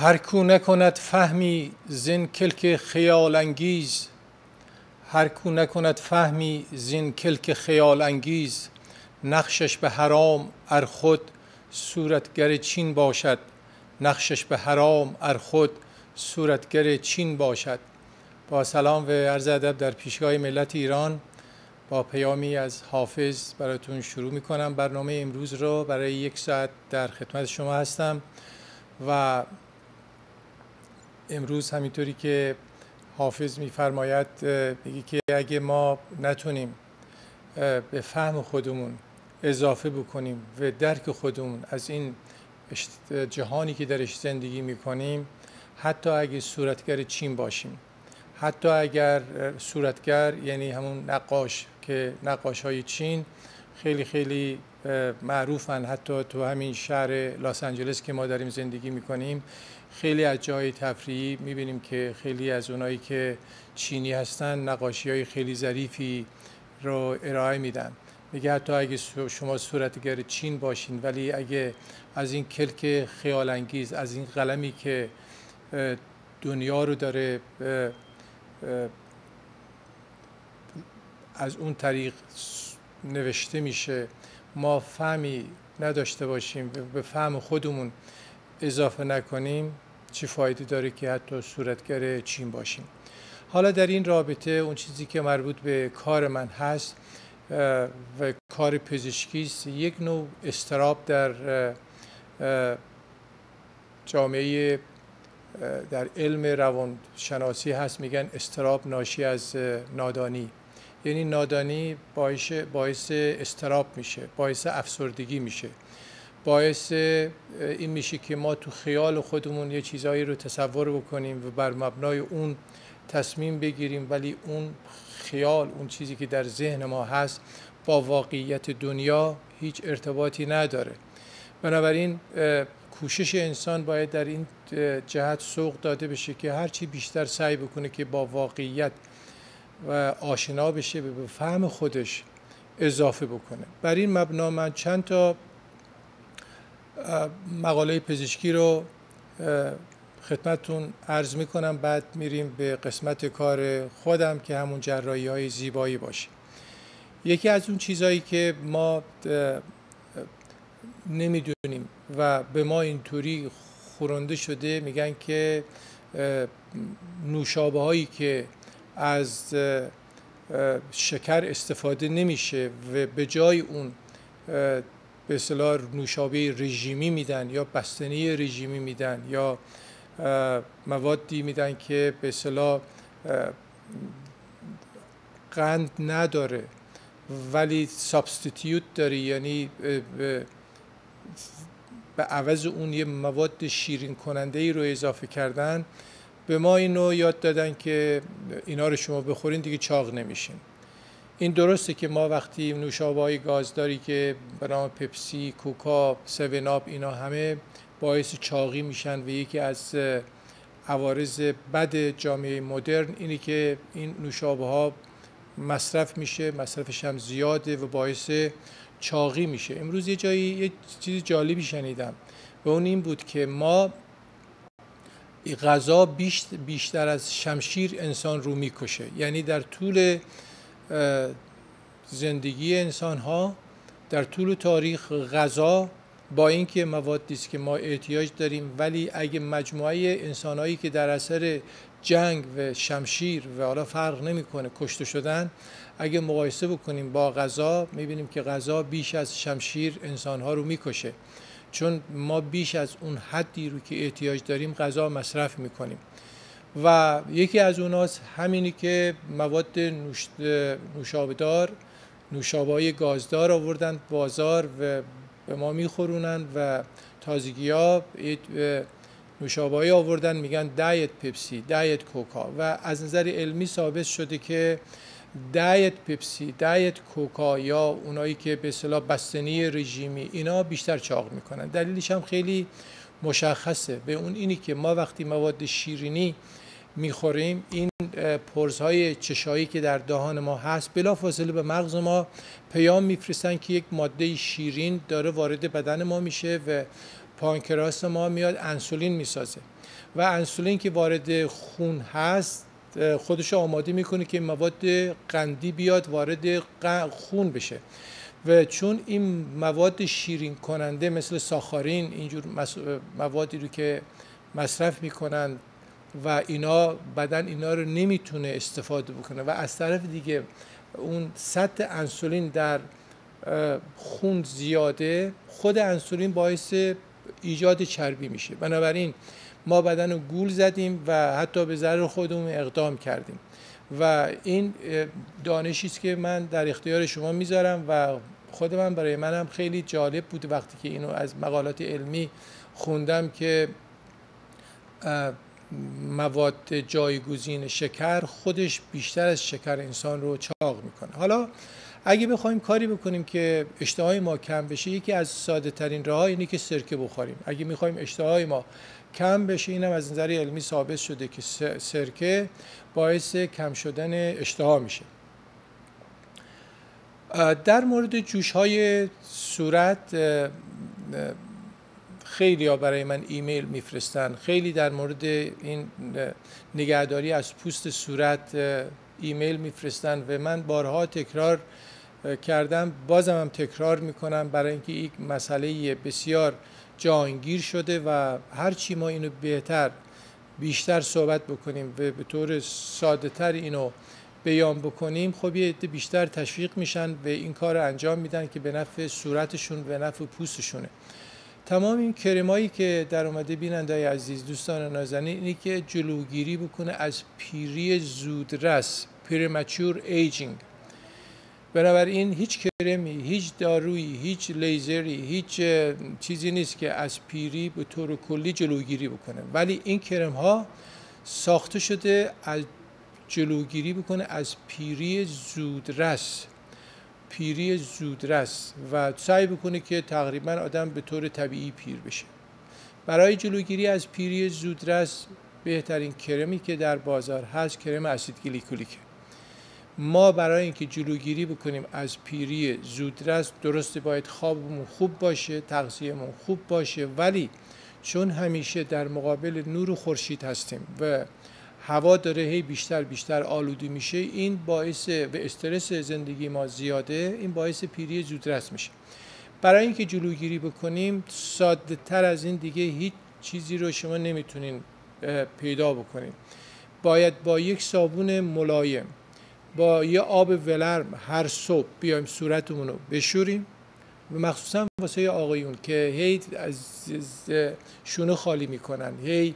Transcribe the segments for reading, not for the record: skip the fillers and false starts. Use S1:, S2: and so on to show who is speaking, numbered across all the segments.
S1: هر کو نکند فهمی زین کلک خیال انگیز، هر کو نکند فهمی زین کلک خیال انگیز، نقشش به حرام ار خود صورتگر چین باشد، نقشش به حرام ار خود صورتگر چین باشد. با سلام و عرض ادب در پیشگاه ملت ایران با پیامی از حافظ براتون شروع میکنم. برنامه امروز رو برای 1 ساعت در خدمت شما هستم و امروز همینطوری که حافظ میفرماید میگه که اگه ما نتونیم به فهم خودمون اضافه بکنیم و درک خودمون از این جهانی که درش زندگی میکنیم، حتی اگه صورتگر چین باشیم، حتی اگر صورتگر یعنی همون نقاش که نقاش های چین خیلی خیلی معروفن، حتی تو همین شهر لس آنجلس که ما داریم زندگی میکنیم خیلی از جای تفریحی میبینیم که خیلی از اونایی که چینی هستن نقاشی های خیلی ظریفی رو ارائه میدن. میگه حتی اگه شما صورتگر چین باشین، ولی اگه از این کلک خیال انگیز، از این قلمی که دنیا رو داره از اون طریق نوشته میشه، ما فهمی نداشته باشیم، به فهم خودمون اضافه نکنیم، چه فایده داره که حتی صورتگر چین باشیم. حالا در این رابطه اون چیزی که مربوط به کار من هست و کار پزشکی است، یک نوع اضطراب در جامعه در علم روانشناسی هست، میگن اضطراب ناشی از نادانی. یعنی نادانی باعث اضطراب میشه، باعث افسردگی میشه، باعث این میشه که ما تو خیال خودمون یه چیزایی رو تصور بکنیم و بر مبنای اون تصمیم بگیریم، ولی اون خیال، اون چیزی که در ذهن ما هست با واقعیت دنیا هیچ ارتباطی نداره. بنابراین کوشش انسان باید در این جهت سوق داده بشه که هرچی بیشتر سعی بکنه که با واقعیت و آشنا بشه، به فهم خودش اضافه بکنه. بر این مبنا من چند تا مقاله پزشکی رو خدمتتون عرض میکنم، بعد میریم به قسمت کار خودم که همون جراحی های زیبایی باشه. یکی از اون چیزهایی که ما نمیدونیم و به ما اینطوری خورنده شده، میگن که نوشابه هایی که از شکر استفاده نمیشه و به جای اون به اصطلاح نوشابه رژیمی میدن یا بستنی رژیمی میدن یا موادی میدن که به اصطلاح قند نداره ولی سابستیتیوت داره، یعنی به عوض اون یه مواد شیرین کننده ای رو اضافه کردن. به ما اینو یاد دادن که اینا رو شما بخورین دیگه چاق نمیشین. این درسته که ما وقتی نوشابه‌های گازداری که به نام پپسی، کوکا، 7 آپ اینا همه باعث چاقی میشن و یکی از عوارض بد جامعه مدرن اینه که این نوشابه‌ها مصرف میشه، مصرفش هم زیاده و باعث چاقی میشه. امروز یه جایی یه چیز جالبی شنیدم و اون این بود که ما غذا بیشتر از شمشیر انسان رو میکشه. یعنی در طول زندگی انسان ها، در طول تاریخ، غذا با اینکه موادی است که ما احتیاج داریم، ولی اگه مجموعه انسانهایی که در اثر جنگ و شمشیر و حالا فرق نمیکنه کشته شدن، اگه مقایسه بکنیم با غذا، میبینیم که غذا بیش از شمشیر انسانها رو میکشه، چون ما بیش از اون حدی رو که احتیاج داریم غذا مصرف میکنیم. و یکی از اوناست همینی که مواد نوشابه‌دار، نوشابه‌های گازدار آوردن بازار و به ما میخورونن و تازگی‌ها نوشابه‌ای آوردن میگن دایت پپسی، دایت کوکا، و از نظر علمی ثابت شده که دایت پپسی، دایت کوکا یا اونایی که به اصطلاح بستنی رژیمی، اینا بیشتر چاق میکنن. دلیلش هم خیلی مشخصه، به اون اینی که ما وقتی مواد شیرینی میخوریم، این پرزهای چشایی که در دهان ما هست بلافاصله به مغز ما پیام میفرستن که یک ماده شیرین داره وارد بدن ما میشه و پانکراس ما میاد انسولین میسازه. و انسولین که وارد خون هست خودش آماده میکنه که مواد قندی بیاد وارد خون بشه و چون این مواد شیرین کننده مثل ساخارین اینجور موادی رو که مصرف میکنن و اینا بدن اینا رو نمیتونه استفاده بکنه و از طرف دیگه اون سطح انسولین در خون زیاده، خود انسولین باعث ایجاد چربی میشه. بنابراین ما بدن رو گول زدیم و حتی به ضرر خودمون اقدام کردیم و این دانشی است که من در اختیار شما میذارم و خود من برای منم خیلی جالب بود وقتی که اینو از مقالات علمی خوندم که مواد جایگزین شکر خودش بیشتر از شکر انسان رو چاق میکنه. حالا اگه بخوایم کاری بکنیم که اشتهای ما کم بشه، یکی از ساده ترین راه‌ها اینه که سرکه بخوریم. اگه میخوایم اشتهای ما کم بشه، اینم از نظر علمی ثابت شده که سرکه باعث کم شدن اشتها میشه. در مورد جوش‌های صورت خیلی ها برای من ایمیل میفرستن، خیلی در مورد این نگهداری از پوست صورت ایمیل میفرستن و من بارها تکرار کردم، بازم هم تکرار میکنم برای اینکه این مسئله بسیار جهانگیر شده و هرچی ما اینو بیشتر صحبت بکنیم و به طور ساده تر اینو بیان بکنیم، خب یه عده بیشتر تشویق میشن و این کار رو انجام میدن که به نفع صورتشون و به نفع پوستشونه. تمام این کرمایی که در اومده بیننده‌های عزیز، دوستان نازنین، اینی که جلوگیری بکنه از پیری زودرس، premature aging. بنابراین هیچ کرمی، هیچ دارویی، هیچ لیزری، هیچ چیزی نیست که از پیری به طور کلی جلوگیری بکنه، ولی این کرم ها ساخته شده از جلوگیری بکنه از پیری زودرس و سعی بکنه که تقریبا آدم به طور طبیعی پیر بشه. برای جلوگیری از پیری زودرس بهترین کرمی که در بازار هست کرم اسید گلیکولیکه. ما برای اینکه جلوگیری بکنیم از پیری زودرس، درسته باید خوابمون خوب باشه، تغذیه‌مون خوب باشه، ولی چون همیشه در مقابل نور خورشید هستیم و هوا داره هی بیشتر آلوده میشه، این باعث و استرس زندگی ما زیاده، این باعث پیری زودرس میشه. برای اینکه جلوگیری بکنیم ساده تر از این دیگه هیچ چیزی رو شما نمیتونین پیدا بکنین. باید با یک صابون ملایم با یه آب ولرم هر صبح بیایم صورتمون رو بشوریم و مخصوصا واسه آقایون که هی از شونه خالی میکنن، هی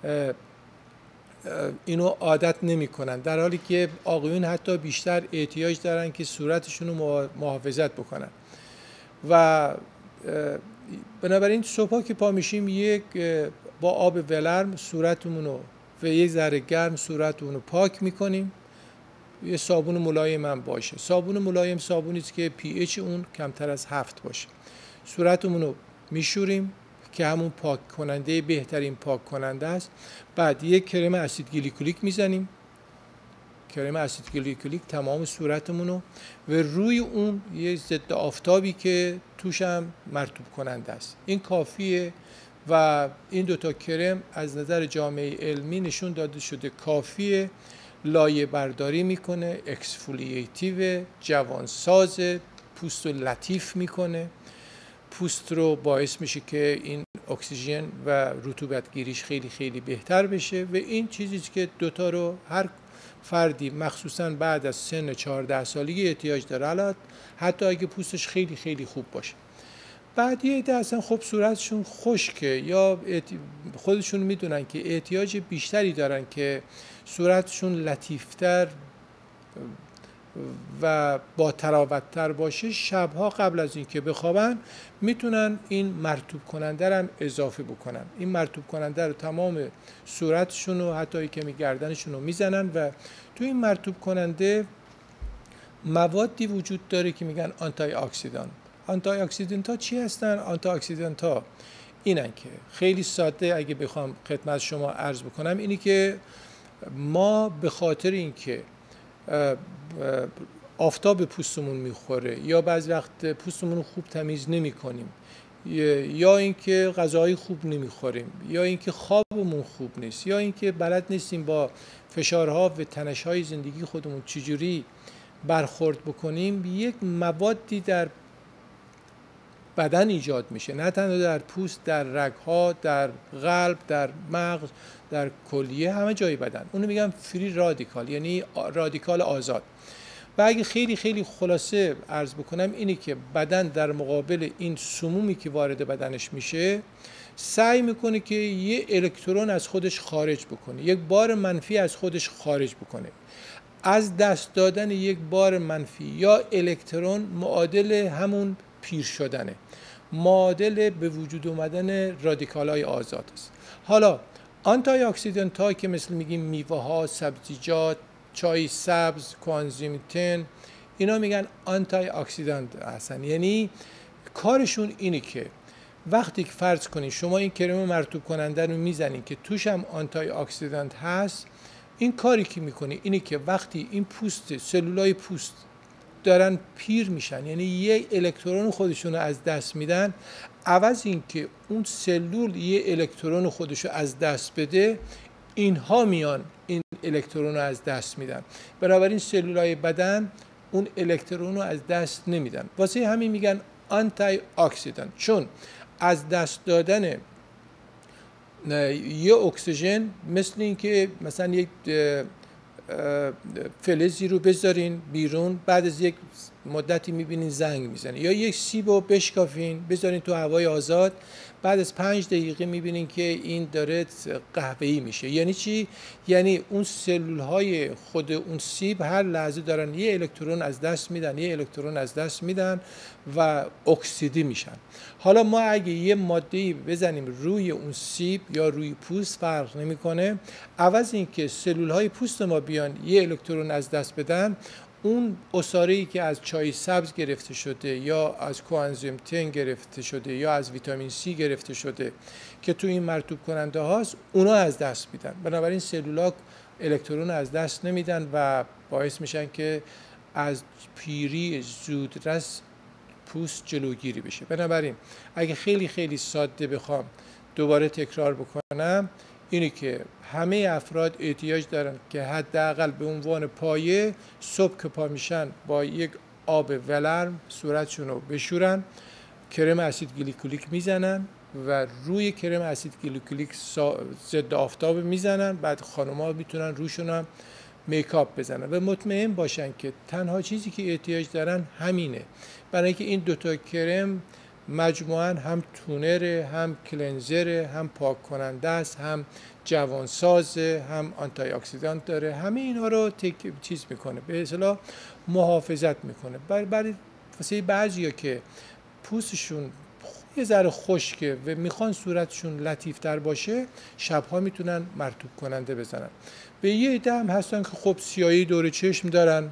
S1: اینو عادت نمی کنن، در حالی که آقایون حتی بیشتر احتیاج دارن که صورتشون رو محافظت بکنن. و بنابراین صبحا که پا میشیم یک با آب ولرم صورتمون رو و یک ذره گرم صورتمون رو پاک میکنیم. یه صابون ملایم هم باشه. صابون ملایم صابونی است که پی اچ اون کمتر از 7 باشه. صورتمون رو میشوریم که همون پاک کننده، بهترین پاک کننده است. بعد یک کرم اسید گلیکولیک میزنیم، کرم اسید گلیکولیک تمام صورتمون رو و روی اون یه ضد آفتابی که توش هم مرطوب کننده است. این کافیه و این دوتا کرم از نظر جامعه علمی نشون داده شده کافیه، لایه برداری میکنه، اکسفولیتیو، جوانساز، پوست رو لطیف میکنه، پوست رو باعث میشه که این اکسیژن و رطوبت گیریش خیلی خیلی بهتر بشه و این چیزی که دوتا رو هر فردی مخصوصا بعد از سن 14 سالگی احتیاج داره، حتی اگه پوستش خیلی خیلی خوب باشه. بعد یه عده اصلا خب صورتشون خشکه یا خودشون میدونن که احتیاج بیشتری دارن که صورتشون لطیفتر و با تراوت‌تر باشه، شبها قبل از اینکه بخوابن میتونن این مرطوب کننده رو هم اضافه بکنن. این مرطوب کننده رو تمام صورتشون و حتی کمی گردنشون رو میزنن و تو این مرطوب کننده موادی وجود داره که میگن آنتی اکسیدان. آنتی اکسیدنت ها چی هستن؟ آنتی اکسیدنت ها اینن که خیلی ساده اگه بخوام خدمت شما عرض بکنم، اینی که ما به خاطر اینکه آفتاب پوستمون میخوره یا بعضی وقت پوستمون رو خوب تمیز نمی کنیم یا اینکه غذاهای خوب نمیخوریم، یا اینکه خوابمون خوب نیست، یا اینکه بلد نیستیم با فشارها و تنش‌های زندگی خودمون چجوری برخورد بکنیم، یک موادی در بدن ایجاد میشه، نه تنها در پوست، در رگ‌ها، در قلب، در مغز، در کلیه، همه جای بدن. اونو میگم فری رادیکال، یعنی رادیکال آزاد. و اگه خیلی خیلی خلاصه عرض بکنم اینی که بدن در مقابل این سمومی که وارد بدنش میشه سعی میکنه که یه الکترون از خودش خارج بکنه، یک بار منفی از خودش خارج بکنه. از دست دادن یک بار منفی یا الکترون معادل همون پیر شدنه، معادل به وجود اومدن رادیکال‌های آزاد است. حالا آنتی اکسیدانت ها که مثل میگیم میوه ها، سبزیجات، چای سبز، کوانزیم 10، اینا میگن آنتی اکسیدانت هستن. یعنی کارشون اینه که وقتی که فرض کنید شما این کرم مرطوب کننده رو میزنین که توش هم آنتی اکسیدانت هست، این کاری که میکنه اینه که وقتی این پوست، سلولای پوست دارن پیر میشن، یعنی یه الکترون خودشون رو از دست میدن، عوض این که اون سلول یه الکترون خودش رو از دست بده، اینها میان این الکترون رو از دست میدن. بنابراین سلولای بدن اون الکترون رو از دست نمیدن. واسه همین میگن آنتی اکسیدانت، چون از دست دادن یه اکسیژن مثل این که مثلا یک فلزی رو بذارین بیرون، بعد از یک مدتی میبینین زنگ میزنه، یا یک سیب رو بشکافین بذارین تو هوای آزاد، بعد از 5 دقیقه میبینین که این داره قهوه‌ای میشه. یعنی چی؟ یعنی اون سلول های خود اون سیب هر لحظه دارن یه الکترون از دست میدن، یه الکترون از دست میدن و اکسیدی میشن. حالا ما اگه یه ماده‌ای بزنیم روی اون سیب یا روی پوست فرق نمیکنه، عوض این که سلول های پوست ما بیان یه الکترون از دست بدن، اون عصاره‌ای که از چای سبز گرفته شده یا از کوانزیم 10 گرفته شده یا از ویتامین C گرفته شده که تو این مرطوب کننده هاست، اونا از دست میدن. بنابراین سلولا الکترون از دست نمیدن و باعث میشن که از پیری زودرس پوست جلوگیری بشه. بنابراین اگه خیلی خیلی ساده بخوام دوباره تکرار بکنم، اینی که همه افراد احتیاج دارن که حداقل به عنوان پایه صبح که پا میشن با یک آب ولرم صورتشون رو بشورن، کرم اسید گلیکولیک میزنن و روی کرم اسید گلیکولیک ضد آفتاب میزنن. بعد خانم‌ها میتونن روشون هم میکاپ بزنن و مطمئن باشن که تنها چیزی که احتیاج دارن همینه، برای اینکه این دوتا کرم مجموعاً هم تونره، هم کلنزره، هم پاک کننده است، هم جوانسازه، هم آنتی اکسیدانت داره. همه اینا رو چیز میکنه، به اصطلاح محافظت میکنه. برای بعضیا که پوستشون یه ذره خشکه و میخوان صورتشون لطیفتر باشه، شبها میتونن مرطوب کننده بزنن. به یه عده هم هستن که خب سیاهی دور چشم دارن،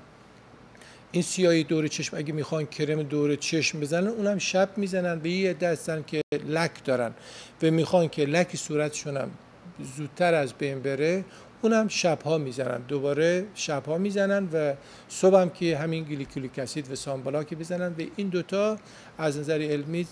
S1: این سیاهی دور چشم اگه میخوان کرم دور چشم بزنن اونم شب میزنن. به یه عده هستن که لک دارن و میخوان که لک صورتشون هم زودتر از بین بره، اونم شبها میزنن، دوباره شبها میزنن و صبح هم که همین گلیکولیک اسید و سامبلاک بزنن. و این دوتا از نظر علمی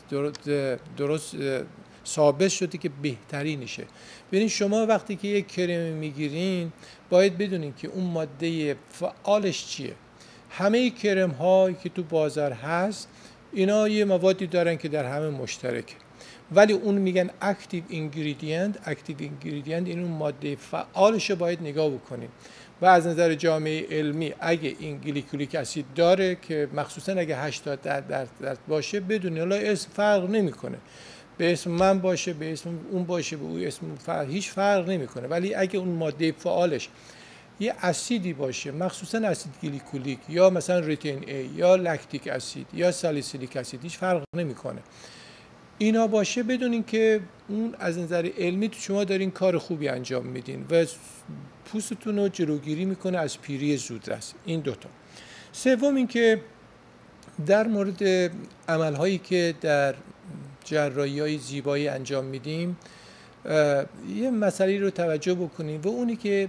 S1: درست ثابت شده که بهترینشه. ببینید شما وقتی که یک کرم میگیرین باید بدونین که اون ماده فعالش چیه. همه کرم ها که تو بازار هست اینا یه موادی دارن که در همه مشترکه، ولی اون میگن اکتیو اینگریدینت. اکتیو اینگریدینت این اون ماده فعالش رو باید نگاه بکنیم. و از نظر جامعه علمی اگه این گلیکولیک اسید داره که مخصوصا اگه 80% باشه، بدون حالا اسم فرق نمیکنه، به اسم من باشه، به اسم اون باشه، به اون اسم هیچ فرق نمیکنه، ولی اگه اون ماده فعالش یه اسیدی باشه، مخصوصا اسید گلیکولیک یا مثلا ریتین ای یا لکتیک اسید یا سالیسیلیک اسید، هیچ فرق نمیکنه، اینا باشه، بدونین که اون از نظر علمی تو شما دارین کار خوبی انجام میدین و پوستتون رو جلوگیری میکنه از پیری زودرس. این دوتا. سوم این که در مورد عملهایی که در جراحی‌های زیبایی انجام میدیم یه مسئله رو توجه بکنیم و اونی که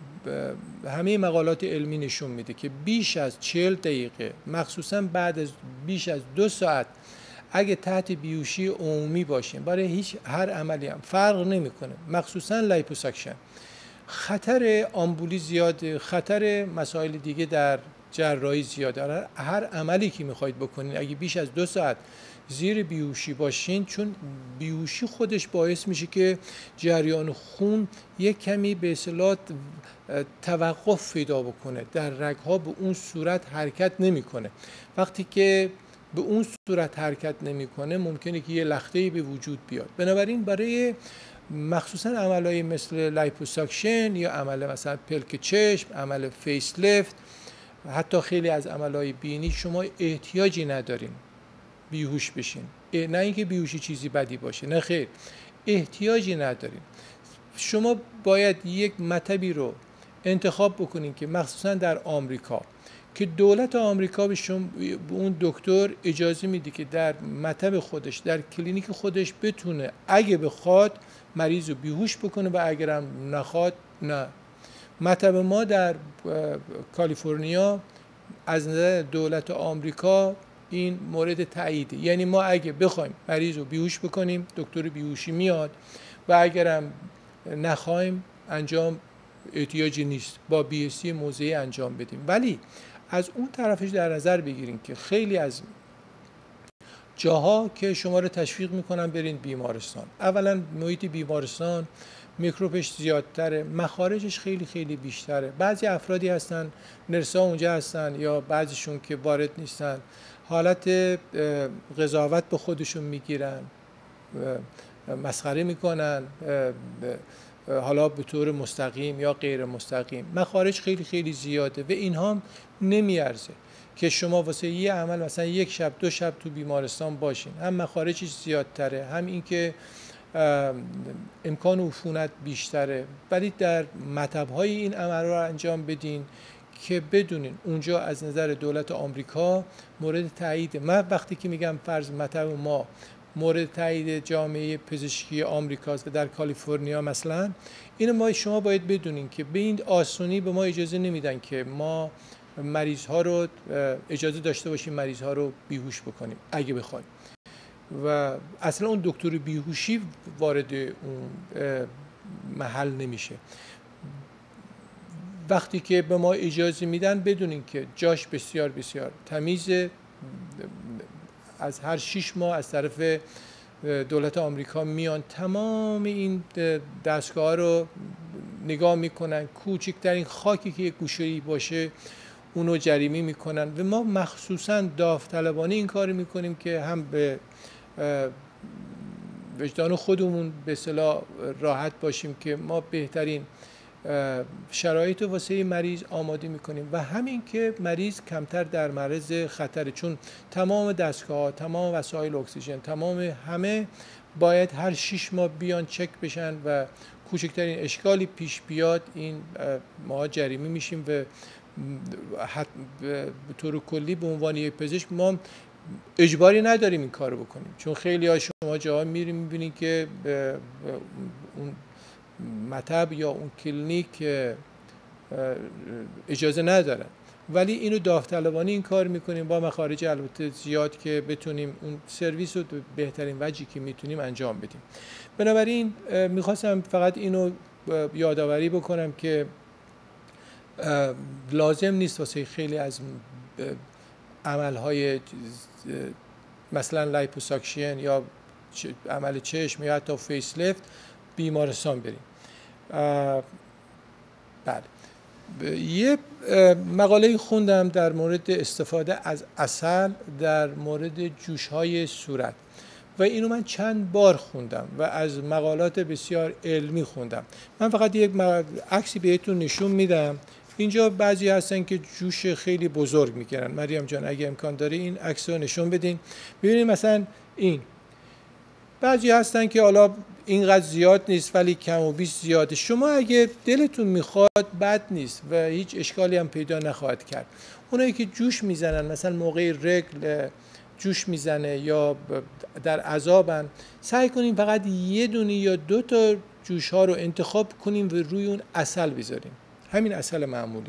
S1: همه مقالات علمی نشون میده که بیش از 40 دقیقه، مخصوصا بعد از بیش از 2 ساعت اگه تحت بیهوشی عمومی باشیم برای هر عملی هم فرق نمیکنه، مخصوصا لیپوساکشن، خطر آمبولی زیاده، خطر مسائل دیگه در جراحی زیاده. هر عملی که میخواید بکنین اگه بیش از 2 ساعت زیر بیهوشی باشین، چون بیهوشی خودش باعث میشه که جریان خون یک کمی به اصطلاح توقف پیدا بکنه، در رگها به اون صورت حرکت نمیکنه. وقتی که به اون صورت حرکت نمیکنه ممکنه که یه لخته‌ای به وجود بیاد. بنابراین برای مخصوصا عملهای مثل لیپوساکشن یا عمل مثلا پلک چشم، عمل فیس لفت، حتی خیلی از عملهای بینی شما احتیاجی ندارین بیهوش بشین. نه اینکه بیهوشی چیزی بدی باشه، نه خیر، احتیاجی ندارین. شما باید یک مطبی رو انتخاب بکنین که مخصوصا در آمریکا که دولت آمریکا به اون دکتر اجازه میده که در مطب خودش، در کلینیک خودش بتونه اگه بخواد مریض رو بیهوش بکنه و اگرم نخواد نه. مطب ما در کالیفرنیا از نظر دولت آمریکا این مورد تاییده، یعنی ما اگه بخوایم مریض رو بیهوش بکنیم دکتر بیهوشی میاد و اگرم نخوایم انجام احتیاجی نیست، با BSc موضعی انجام بدیم. ولی از اون طرفش در نظر بگیریم که خیلی از جاها که شما رو تشویق میکنن برین بیمارستان، اولا محیط بیمارستان میکروبش زیادتره، مخارجش خیلی خیلی بیشتره. بعضی افرادی هستن نرسا اونجا هستن یا بعضیشون که وارد نیستن حالت قضاوت به خودشون میگیرن، مسخره میکنن، حالا به طور مستقیم یا غیر مستقیم. مخارج خیلی خیلی زیاده و اینها نمیارزه که شما واسه یه عمل مثلا 1 شب 2 شب تو بیمارستان باشین. هم مخارجش زیادتره، هم اینکه امکان عفونت بیشتره. ولی در مطب‌های این عمل رو انجام بدین که بدونین اونجا از نظر دولت آمریکا مورد تایید. من وقتی که میگم فرض مطب ما مورد تایید جامعه پزشکی آمریکاست و در کالیفرنیا مثلا، اینو شما باید بدونین که به این آسونی به ما اجازه نمیدن که ما مریض ها رو اجازه داشته باشیم مریض ها رو بیهوش بکنیم اگه بخوایم. و اصلا اون دکتر بیهوشی وارد اون محل نمیشه. وقتی که به ما اجازه میدن بدونین که جاش بسیار بسیار تمیزه. از هر 6 ماه از طرف دولت آمریکا میان تمام این دستگاه رو نگاه میکنن، کوچکترین خاکی که یک گوشه‌ای باشه اونو جریمه میکنن. و ما مخصوصا داوطلبانه این کار میکنیم که هم به وجدان خودمون به اصطلاح راحت باشیم که ما بهترین شرایط واسه مریض آماده میکنیم و همین که مریض کمتر در معرض خطره، چون تمام دستگاه، تمام وسایل اکسیژن، تمام همه باید هر 6 ماه بیان چک بشن و کوچکترین اشکالی پیش بیاد این ما جریمه میشیم. و به طور کلی به عنوان یک پزشک ما اجباری نداریم این کارو بکنیم، چون خیلی ها شما جاها میریم میبینید که اون مطب یا اون کلینیک اجازه ندارن، ولی اینو داوطلبانه این کار میکنیم با مخارج البته زیاد که بتونیم اون سرویس رو به بهترین وجهی که میتونیم انجام بدیم. بنابراین میخواستم فقط اینو یادآوری بکنم که لازم نیست واسه خیلی از عملهای مثلا لیپوساکشن یا عمل چشم یا حتی فیس لفت بیمارستان بریم. بله، یه مقاله خوندم در مورد استفاده از عسل در مورد جوش‌های صورت و اینو من چند بار خوندم و از مقالات بسیار علمی خوندم. من فقط یک عکسی بهتون نشون میدم. اینجا بعضی هستن که جوش خیلی بزرگ میکنن. مریم جان اگه امکان داره این عکس رو نشون بدین. ببینید مثلا این بعضی هستن که حالا اینقدر زیاد نیست ولی کم و بیش زیاده. شما اگه دلتون میخواد بد نیست و هیچ اشکالی هم پیدا نخواهد کرد. اونایی که جوش میزنن مثلا موقع رگل جوش میزنه یا در عذابن، سعی کنیم فقط 1 یا 2 تا جوش ها رو انتخاب کنیم و روی اون عسل بذاریم، همین عسل معمولی.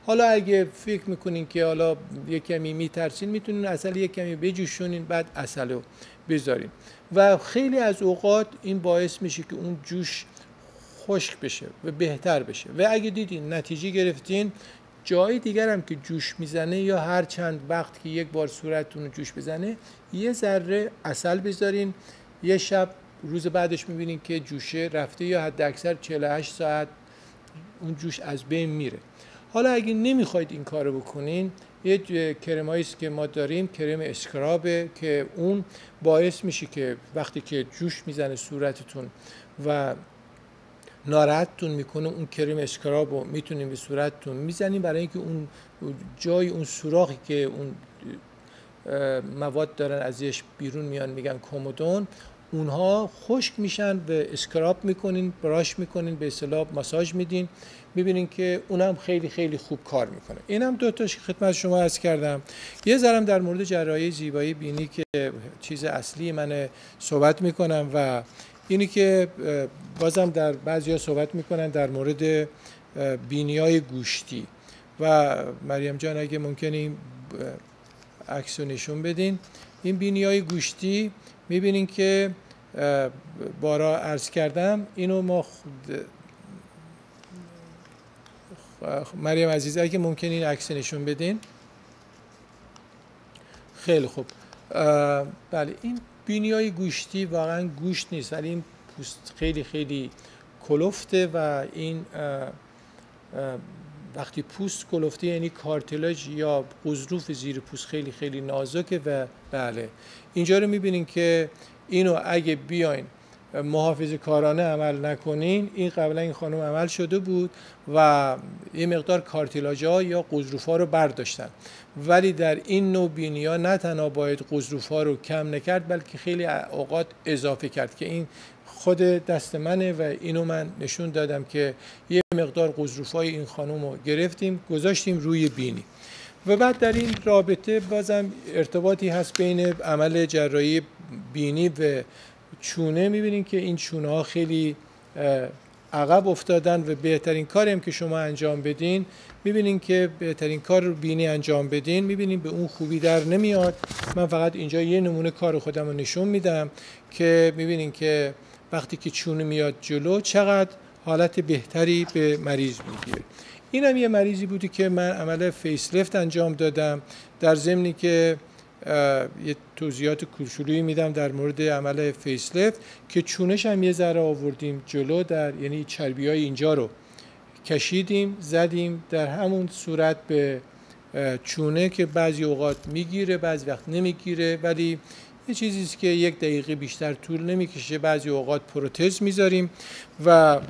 S1: حالا اگه فکر میکنین که حالا یک کمی میترسین میتونین عسل یک کمی بجوشونین بعد عسل رو بذارین و خیلی از اوقات این باعث میشه که اون جوش خشک بشه و بهتر بشه. و اگه دیدین نتیجه گرفتین، جای دیگر هم که جوش میزنه یا هر چند وقت که یک بار صورتتون رو جوش بزنه یه ذره عسل بذارین، یه شب روز بعدش میبینین که جوشه رفته یا حد اکثر 48 ساعت اون جوش از بین میره. حالا اگه نمیخواید این کارو بکنین، یه کرمایی است که ما داریم، کرم اسکرابه که اون باعث میشه که وقتی که جوش میزنه صورتتون و ناراحتتون میکنه، اون کرم اسکراب رو میتونیم به صورتتون میزنیم برای اینکه اون جای اون سوراخی که اون مواد دارن ازش بیرون میان میگن کومودون، اونها خشک میشن و اسکراب میکنین، براش میکنین، به اصطلاح ماساژ میدین، میبینین که اونم خیلی خیلی خوب کار میکنه. اینم دو تاش خدمت شما عرض کردم. یه ذرم در مورد جراحی زیبایی بینی که چیز اصلی من صحبت میکنم و اینی که بازم در بعضیا صحبت میکنن در مورد بینیای گوشتی و مریم جان اگه ممکنه این عکس رو نشون بدین. این بینیای گوشتی میبینین که بارا عرض کردم، اینو ما مریم عزیز اگه ممکنه این عکس نشون بدین. خیلی خوب. بله، این بینیای گوشتی واقعا گوشت نیست ولی این پوست خیلی خیلی کلفته و این وقتی پوست کلفته یعنی کارتلاژ یا غضروف زیر پوست خیلی خیلی نازکه و بله اینجا رو میبینین که اینو اگه بیاین محافظه کارانه عمل نکنین، این قبلا این خانم عمل شده بود و یه مقدار کارتلاژها یا غضروف‌ها رو برداشتن، ولی در این نوع بینی‌ها نه تنها باید غضروف‌ها رو کم نکرد بلکه خیلی اوقات اضافه کرد که این خود دست منه و اینو من نشون دادم که یه مقدار غضروف‌های این خانم رو گرفتیم گذاشتیم روی بینی. و بعد در این رابطه بازم ارتباطی هست بین عمل جراحی بینی و چونه. میبینین که این چونه ها خیلی عقب افتادن و بهترین کاری هم که شما انجام بدین، میبینین که بهترین کار رو بینی انجام بدین، میبینین به اون خوبی در نمیاد. من فقط اینجا یه نمونه کار خودم رو نشون میدم که میبینین که وقتی که چونه میاد جلو چقدر حالت بهتری به مریض میگیره. این هم یه مریضی بودی که من عمل فیس لیفت انجام دادم، در ضمنی که یه توضیحات کوچولویی میدم در مورد عمل فیس لیفت که چونش هم یه ذره آوردیم جلو، در یعنی چربیای اینجا رو کشیدیم زدیم در همون صورت به چونه که بعضی اوقات میگیره بعضی وقت نمیگیره، ولی یه چیزی است که 1 دقیقه بیشتر طول نمیکشه. بعضی اوقات پروتز میذاریم و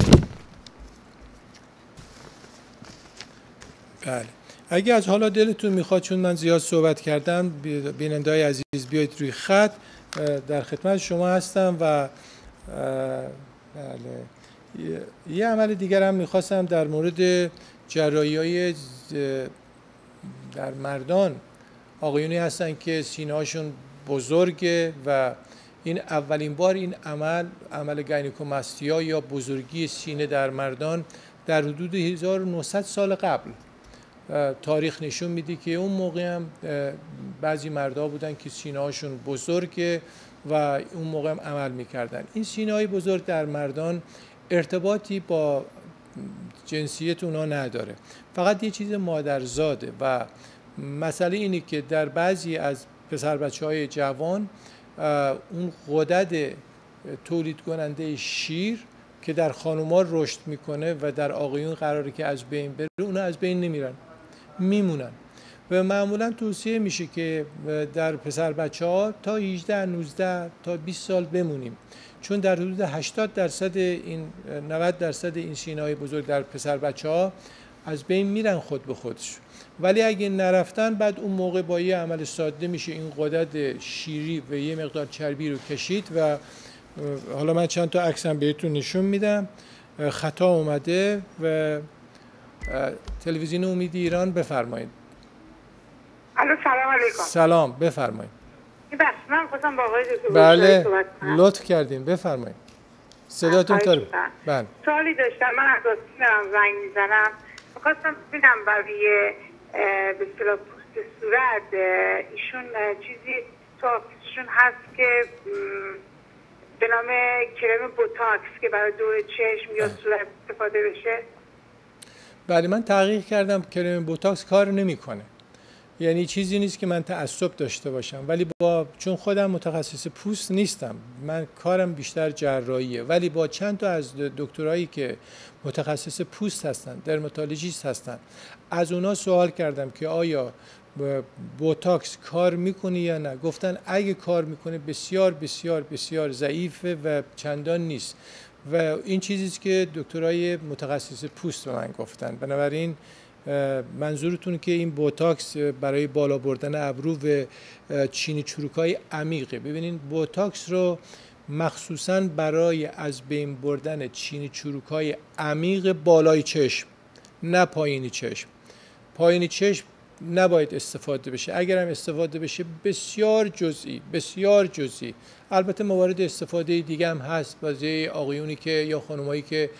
S1: بله اگه از حالا دلتون میخواد، چون من زیاد صحبت کردم، بیننده‌های عزیز بیاید روی خط، در خدمت شما هستم. و بله یه عمل دیگر هم میخواستم در مورد جراحی‌های در مردان. آقایونی هستن که سینه‌هاشون بزرگه و این اولین بار این عمل گینکوماستیا یا بزرگی سینه در مردان در حدود 1900 سال قبل تاریخ نشون میده که اون موقع هم بعضی مردها بودن که سینه هاشون بزرگه و اون موقع هم عمل میکردن. این سینه های بزرگ در مردان ارتباطی با جنسیت اونا نداره، فقط یه چیز مادرزاده و مسئله اینه که در بعضی از پسر بچه های جوان اون غدد تولید کننده شیر که در خانوما رشد میکنه و در آقایون قراره که از بین بره، اونا از بین نمیرن، میمونن. و معمولا توصیه میشه که در پسر بچه ها تا 18 19 تا 20 سال بمونیم، چون در حدود 80% این 90% این سینه‌های بزرگ در پسر بچه ها از بین میرن خود به خودش. ولی اگه نرفتن بعد اون موقع با یه عمل ساده میشه این غدد شیری و یه مقدار چربی رو کشید. و حالا من چند تا عکسم بهتون نشون میدم. خطا اومده و تلویزیون امید ایران بفرمایید.
S2: الو سلام علیکم.
S1: سلام بفرمایید.
S2: بس من خواستم با آقای دکتر
S1: بله لطف کردین بفرمایید. صداتون تا
S2: بله. سوالی داشتم. من از آسین دارم زنگ میزنم. میخواستم ببینم برای به اصطلاح پوست صورت ایشون چیزی تو آفیسشون هست که به نام کرم بوتاکس که برای دور چشم یا صورت استفاده بشه؟
S1: بله، من تحقیق کردم کرم بوتاکس کار نمیکنه. یعنی چیزی نیست که من تعصب داشته باشم، ولی چون خودم متخصص پوست نیستم، من کارم بیشتر جراحیه، ولی با چند تا از دکترایی که متخصص پوست هستن، درماتولوژیست هستن، از اونا سوال کردم که آیا بوتاکس کار میکنه یا نه. گفتن اگه کار میکنه بسیار بسیار بسیار ضعیفه و چندان نیست، و این چیزیست که دکترای متخصص پوست به من گفتن. بنابراین منظورتون که این بوتاکس برای بالا بردن ابرو و چینی چروکای عمیقه. ببینین بوتاکس رو مخصوصاً برای از بین بردن چینی چروکای عمیق بالای چشم، نه پایینی چشم. پایینی چشم نباید استفاده بشه، اگر هم استفاده بشه بسیار جزئی، بسیار جزئی. البته موارد استفاده دیگه هم هست، بعضی آقایونی که یا خانمایی که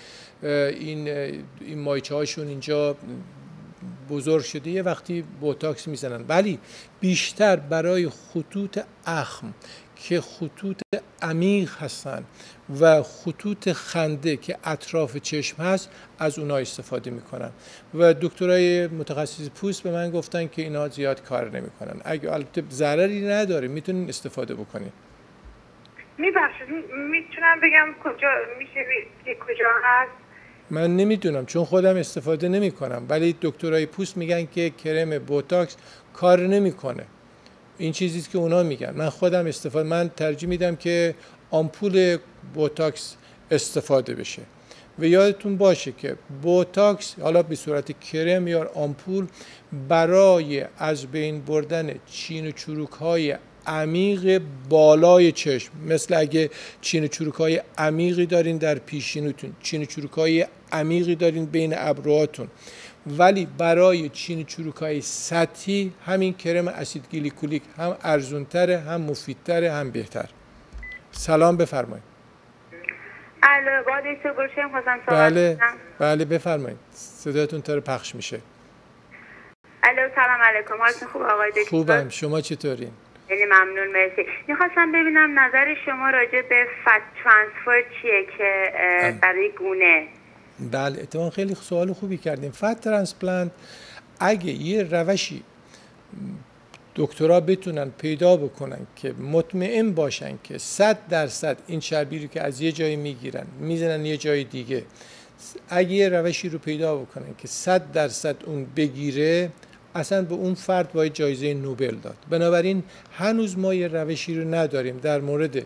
S1: این مایچه هاشون اینجا بزرگ شده یه وقتی بوتاکس میزنن، ولی بیشتر برای خطوط اخم که خطوط عمیق هستن و خطوط خنده که اطراف چشم هست از اونها استفاده میکنن. و دکترای متخصص پوست به من گفتن که اینا زیاد کار نمیکنن. اگه البته ضرری نداره میتونین استفاده بکنین.
S2: میبخشید میتونم بگم کجا میشه که کجا هست؟
S1: من نمیدونم چون خودم استفاده نمی کنم، ولی دکترای پوست میگن که کرم بوتاکس کار نمیکنه. این چیزیست که اونا میگن. من خودم من ترجیح میدم که آمپول بوتاکس استفاده بشه. و یادتون باشه که بوتاکس حالا به صورت کرم یا آمپول برای از بین بردن چین و چروک های عمیق بالای چشم، مثل اگه چین و چروک های عمیقی دارین در پیشینیتون، چین و چروک های عمیقی دارین بین ابروهاتون، ولی برای چین و چروک های سطحی همین کرم اسید گلیکولیک هم ارزونتره، هم مفیدتره، هم بهتر. سلام، بفرمایید.
S2: الو، با دکتر گلشن خواستم
S1: بله بله بفرمایید، صداتون تر پخش میشه.
S2: الو، سلام علیکم. حالتون خوب آقای دکتر؟
S1: خوبم، شما چطورین؟
S2: خیلی ممنون، مرسی. میخواستم ببینم نظر شما راجع به فت ترانسفر چیه که برای گونه؟
S1: بله، اتفاقا خیلی سوال خوبی کردیم. فت ترانسپلانت اگه یه روشی دکترها بتونن پیدا بکنن که مطمئن باشن که 100% این چربی رو که از یه جایی میگیرن میزنن یه جای دیگه، اگه یه روشی رو پیدا بکنن که 100% اون بگیره، اصلا به اون فرد باید جایزه نوبل داد. بنابراین هنوز ما یه روشی رو نداریم در مورد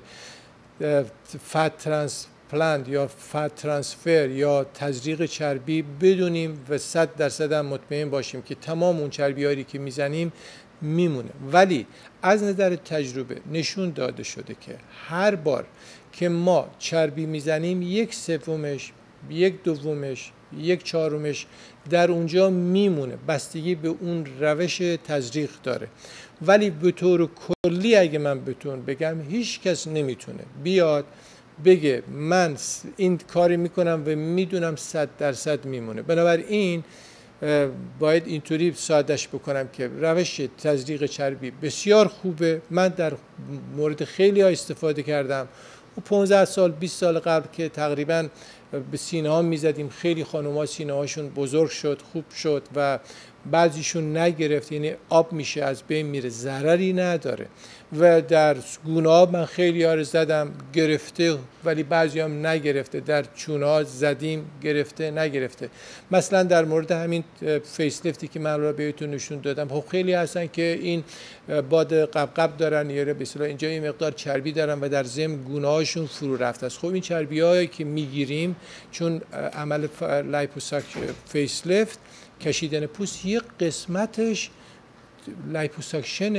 S1: فت ترانسپلانت یا فت ترانسفر یا تزریق چربی بدونیم و 100% هم مطمئن باشیم که تمام اون چربی‌هایی که میزنیم میمونه. ولی از نظر تجربه نشون داده شده که هر بار که ما چربی میزنیم 1/3 1/2 1/4 در اونجا میمونه، بستگی به اون روش تزریق داره. ولی به طور کلی اگه من بتون بگم هیچ کس نمیتونه بیاد بگه من این کاری میکنم و میدونم 100% میمونه. بنابراین باید اینطوری سادهش بکنم که روش تزریق چربی بسیار خوبه. من در مورد خیلی ها استفاده کردم و 15 سال 20 سال قبل که تقریبا به سینه ها میزدیم، خیلی خانم ها سینه هاشون بزرگ شد، خوب شد و بعضیشون نگرفت، یعنی آب میشه از بین میره، ضرری نداره. و در گونه ها من خیلی ها رو زدم گرفته، ولی بعضی هم نگرفته. در چونه ها زدیم گرفته نگرفته. مثلا در مورد همین فیس لیفتی که من رو بهتون نشون دادم، خب خیلی هستن که این باد قبقب دارن یا به اصطلاح اینجا یه مقدار چربی دارن و در ضمن گونه هاشون فرو رفته است. خب این چربی هایی که میگیریم چون عمل لایپوساک فیس لیفت کشیدن پوست یک قسمتش لایپوساکشن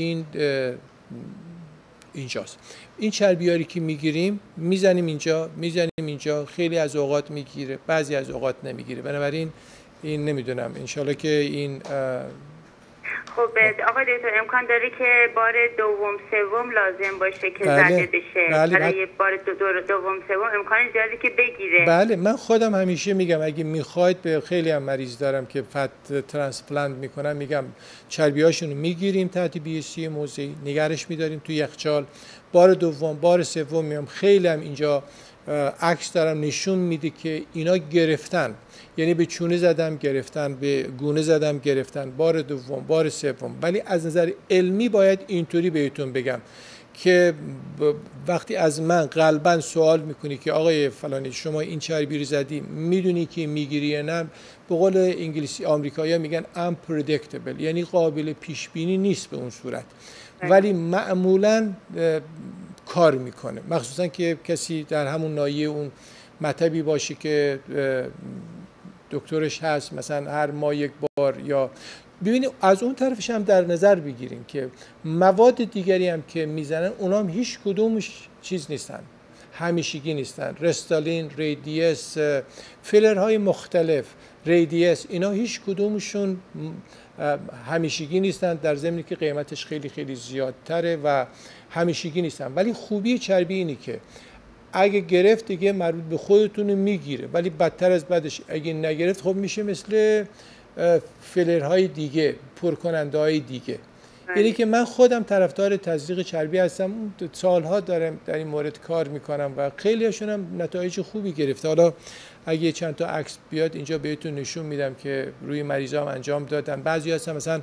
S1: اینجاست. این چربیاری که میگیریم میزنیم اینجا، خیلی از اوقات میگیره، بعضی از اوقات نمیگیره. بنابراین این نمیدونم، انشالله که این
S2: خب آقای دکتر امکان داره که بار دوم سوم لازم باشه که زده بشه؟ برای بار دوم سوم امکان زیادی که بگیره؟
S1: بله، من خودم همیشه میگم اگه میخواید، به خیلی هم مریض دارم که فت ترانسپلانت میکنم، میگم چربیاشون رو میگیریم تحت BSC موضعی، نگرش میداریم تو یخچال، بار دوم بار سوم میام. خیلی هم اینجا عکس دارم نشون میده که اینا گرفتن، یعنی به چونه زدم گرفتن، به گونه زدم گرفتن، بار دوم بار سوم. ولی از نظر علمی باید اینطوری بهتون بگم که وقتی از من قلباً سوال میکنی که آقای فلانی شما این چربی رو زدی، میدونی که میگیری یا نه، به قول انگلیسی آمریکایی‌ها میگن unpredictable، یعنی قابل پیش بینی نیست به اون صورت، ولی معمولاً کار میکنه، مخصوصا که کسی در همون ناحیه اون مطبی باشه که دکترش هست، مثلا هر ماه یک بار. یا ببینید از اون طرفش هم در نظر بگیریم که مواد دیگری هم که میزنن اونا هم هیچ کدومش چیز نیستن، همیشگی نیستن. رستالین، ریدیس، فیلرهای مختلف، ریدیس، اینا هیچ کدومشون همیشگی نیستن، در ضمنی که قیمتش خیلی خیلی زیادتره و همیشگی نیستن. ولی خوبی چربی اینی که اگه گرفت دیگه مربوط به خودتون میگیره، ولی بدتر از بدش اگه نگرفت خب میشه مثل فیلرهای دیگه، پرکننده های دیگه. یعنی که من خودم طرفدار تزریق چربی هستم، سالها دارم در این مورد کار میکنم و خیلی هاشون هم نتایج خوبی گرفته. حالا اگه چند تا عکس بیاد اینجا بهتون نشون میدم که روی مریضا هم انجام دادن. بعضی هستن مثلا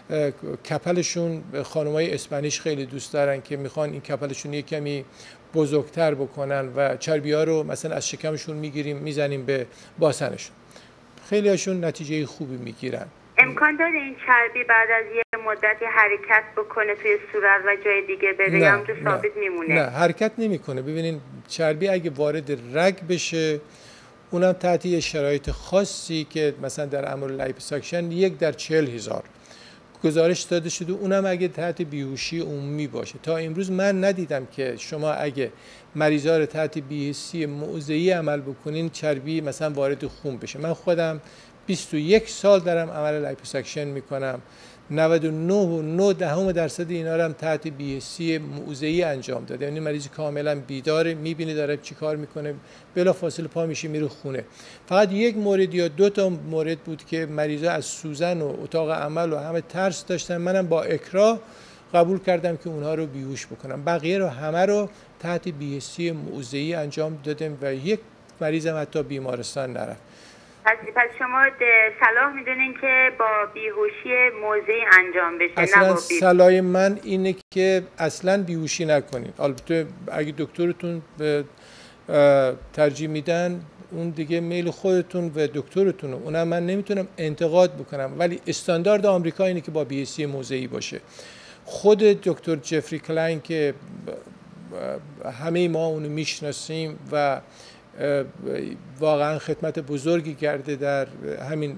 S1: کپلشون، خانمای اسپانیش خیلی دوست دارن که میخوان این کپلشون یک کمی بزرگتر بکنن و چربی ها رو مثلا از شکمشون میگیریم میزنیم به باسنشون، خیلی هاشون نتیجه خوبی میگیرن.
S2: امکان داره این چربی بعد از یه مدتی حرکت بکنه توی صورت و جای دیگه بره یا همونجور ثابت میمونه؟
S1: نه، حرکت نمیکنه. ببینین چربی اگه وارد رگ بشه، اونم تحت یه شرایط خاصی که مثلا در امر لایپوساکشن 1 در 40,000 گزارش داده شده، اونم اگه تحت بیهوشی عمومی باشه. تا امروز من ندیدم که شما اگه مریضا رو تحت BSC موضعی عمل بکنین چربی مثلا وارد خون بشه. من خودم 21 سال دارم عمل لایپوساکشن میکنم، 99.9% اینا رو هم تحت BSC موضعی انجام داده. یعنی مریض کاملا بیداره، میبینه داره چی کار میکنه، بلا فاصله پا میشه میره خونه. فقط یک مورد یا 2 تا مورد بود که مریضا از سوزن و اتاق عمل و همه ترس داشتن، منم با اکراه قبول کردم که اونها رو بیهوش بکنم. بقیه رو همه رو تحت BSC موضعی انجام دادم و یک مریضم حتی بیمارستان نرفت.
S2: پس شما صلاح میدونین که با بیهوشی موضعی انجام بشه؟
S1: اصلا صلاح من اینه که اصلا بیهوشی نکنین. البته اگه دکترتون ترجیح میدن اون دیگه میل خودتون و دکترتونه، اونم من نمیتونم انتقاد بکنم، ولی استاندارد آمریکا اینه که با BSC موضعی باشه. خود دکتر جفری کلاین که همه ما اونو میشناسیم و واقعا خدمت بزرگی کرده در همین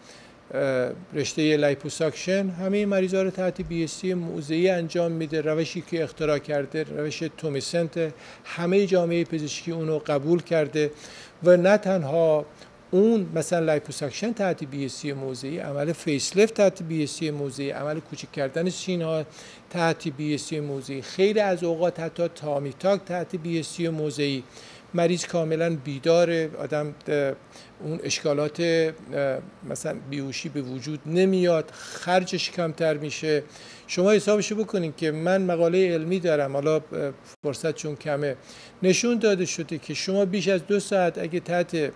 S1: رشته لایپوساکشن، همه مریضا رو تحت BSC موضعی انجام میده. روشی که اختراع کرده روش تومیسنت، همه جامعه پزشکی اونو قبول کرده و نه تنها اون، مثلا لایپوساکشن تحت BSC موضعی، عمل فیسلیفت تحت BSC موضعی، عمل کوچک کردن سینه‌ها تحت BSC موضعی، خیلی از اوقات حتی تامیتاک تحت BSC موضعی. مریض کاملا بیداره، آدم اون اشکالات مثلا بیهوشی به وجود نمیاد، خرجش کمتر میشه. شما حسابشو بکنین که من مقاله علمی دارم، حالا فرصت چون کمه، نشون داده شده که شما بیش از 2 ساعت اگه تحت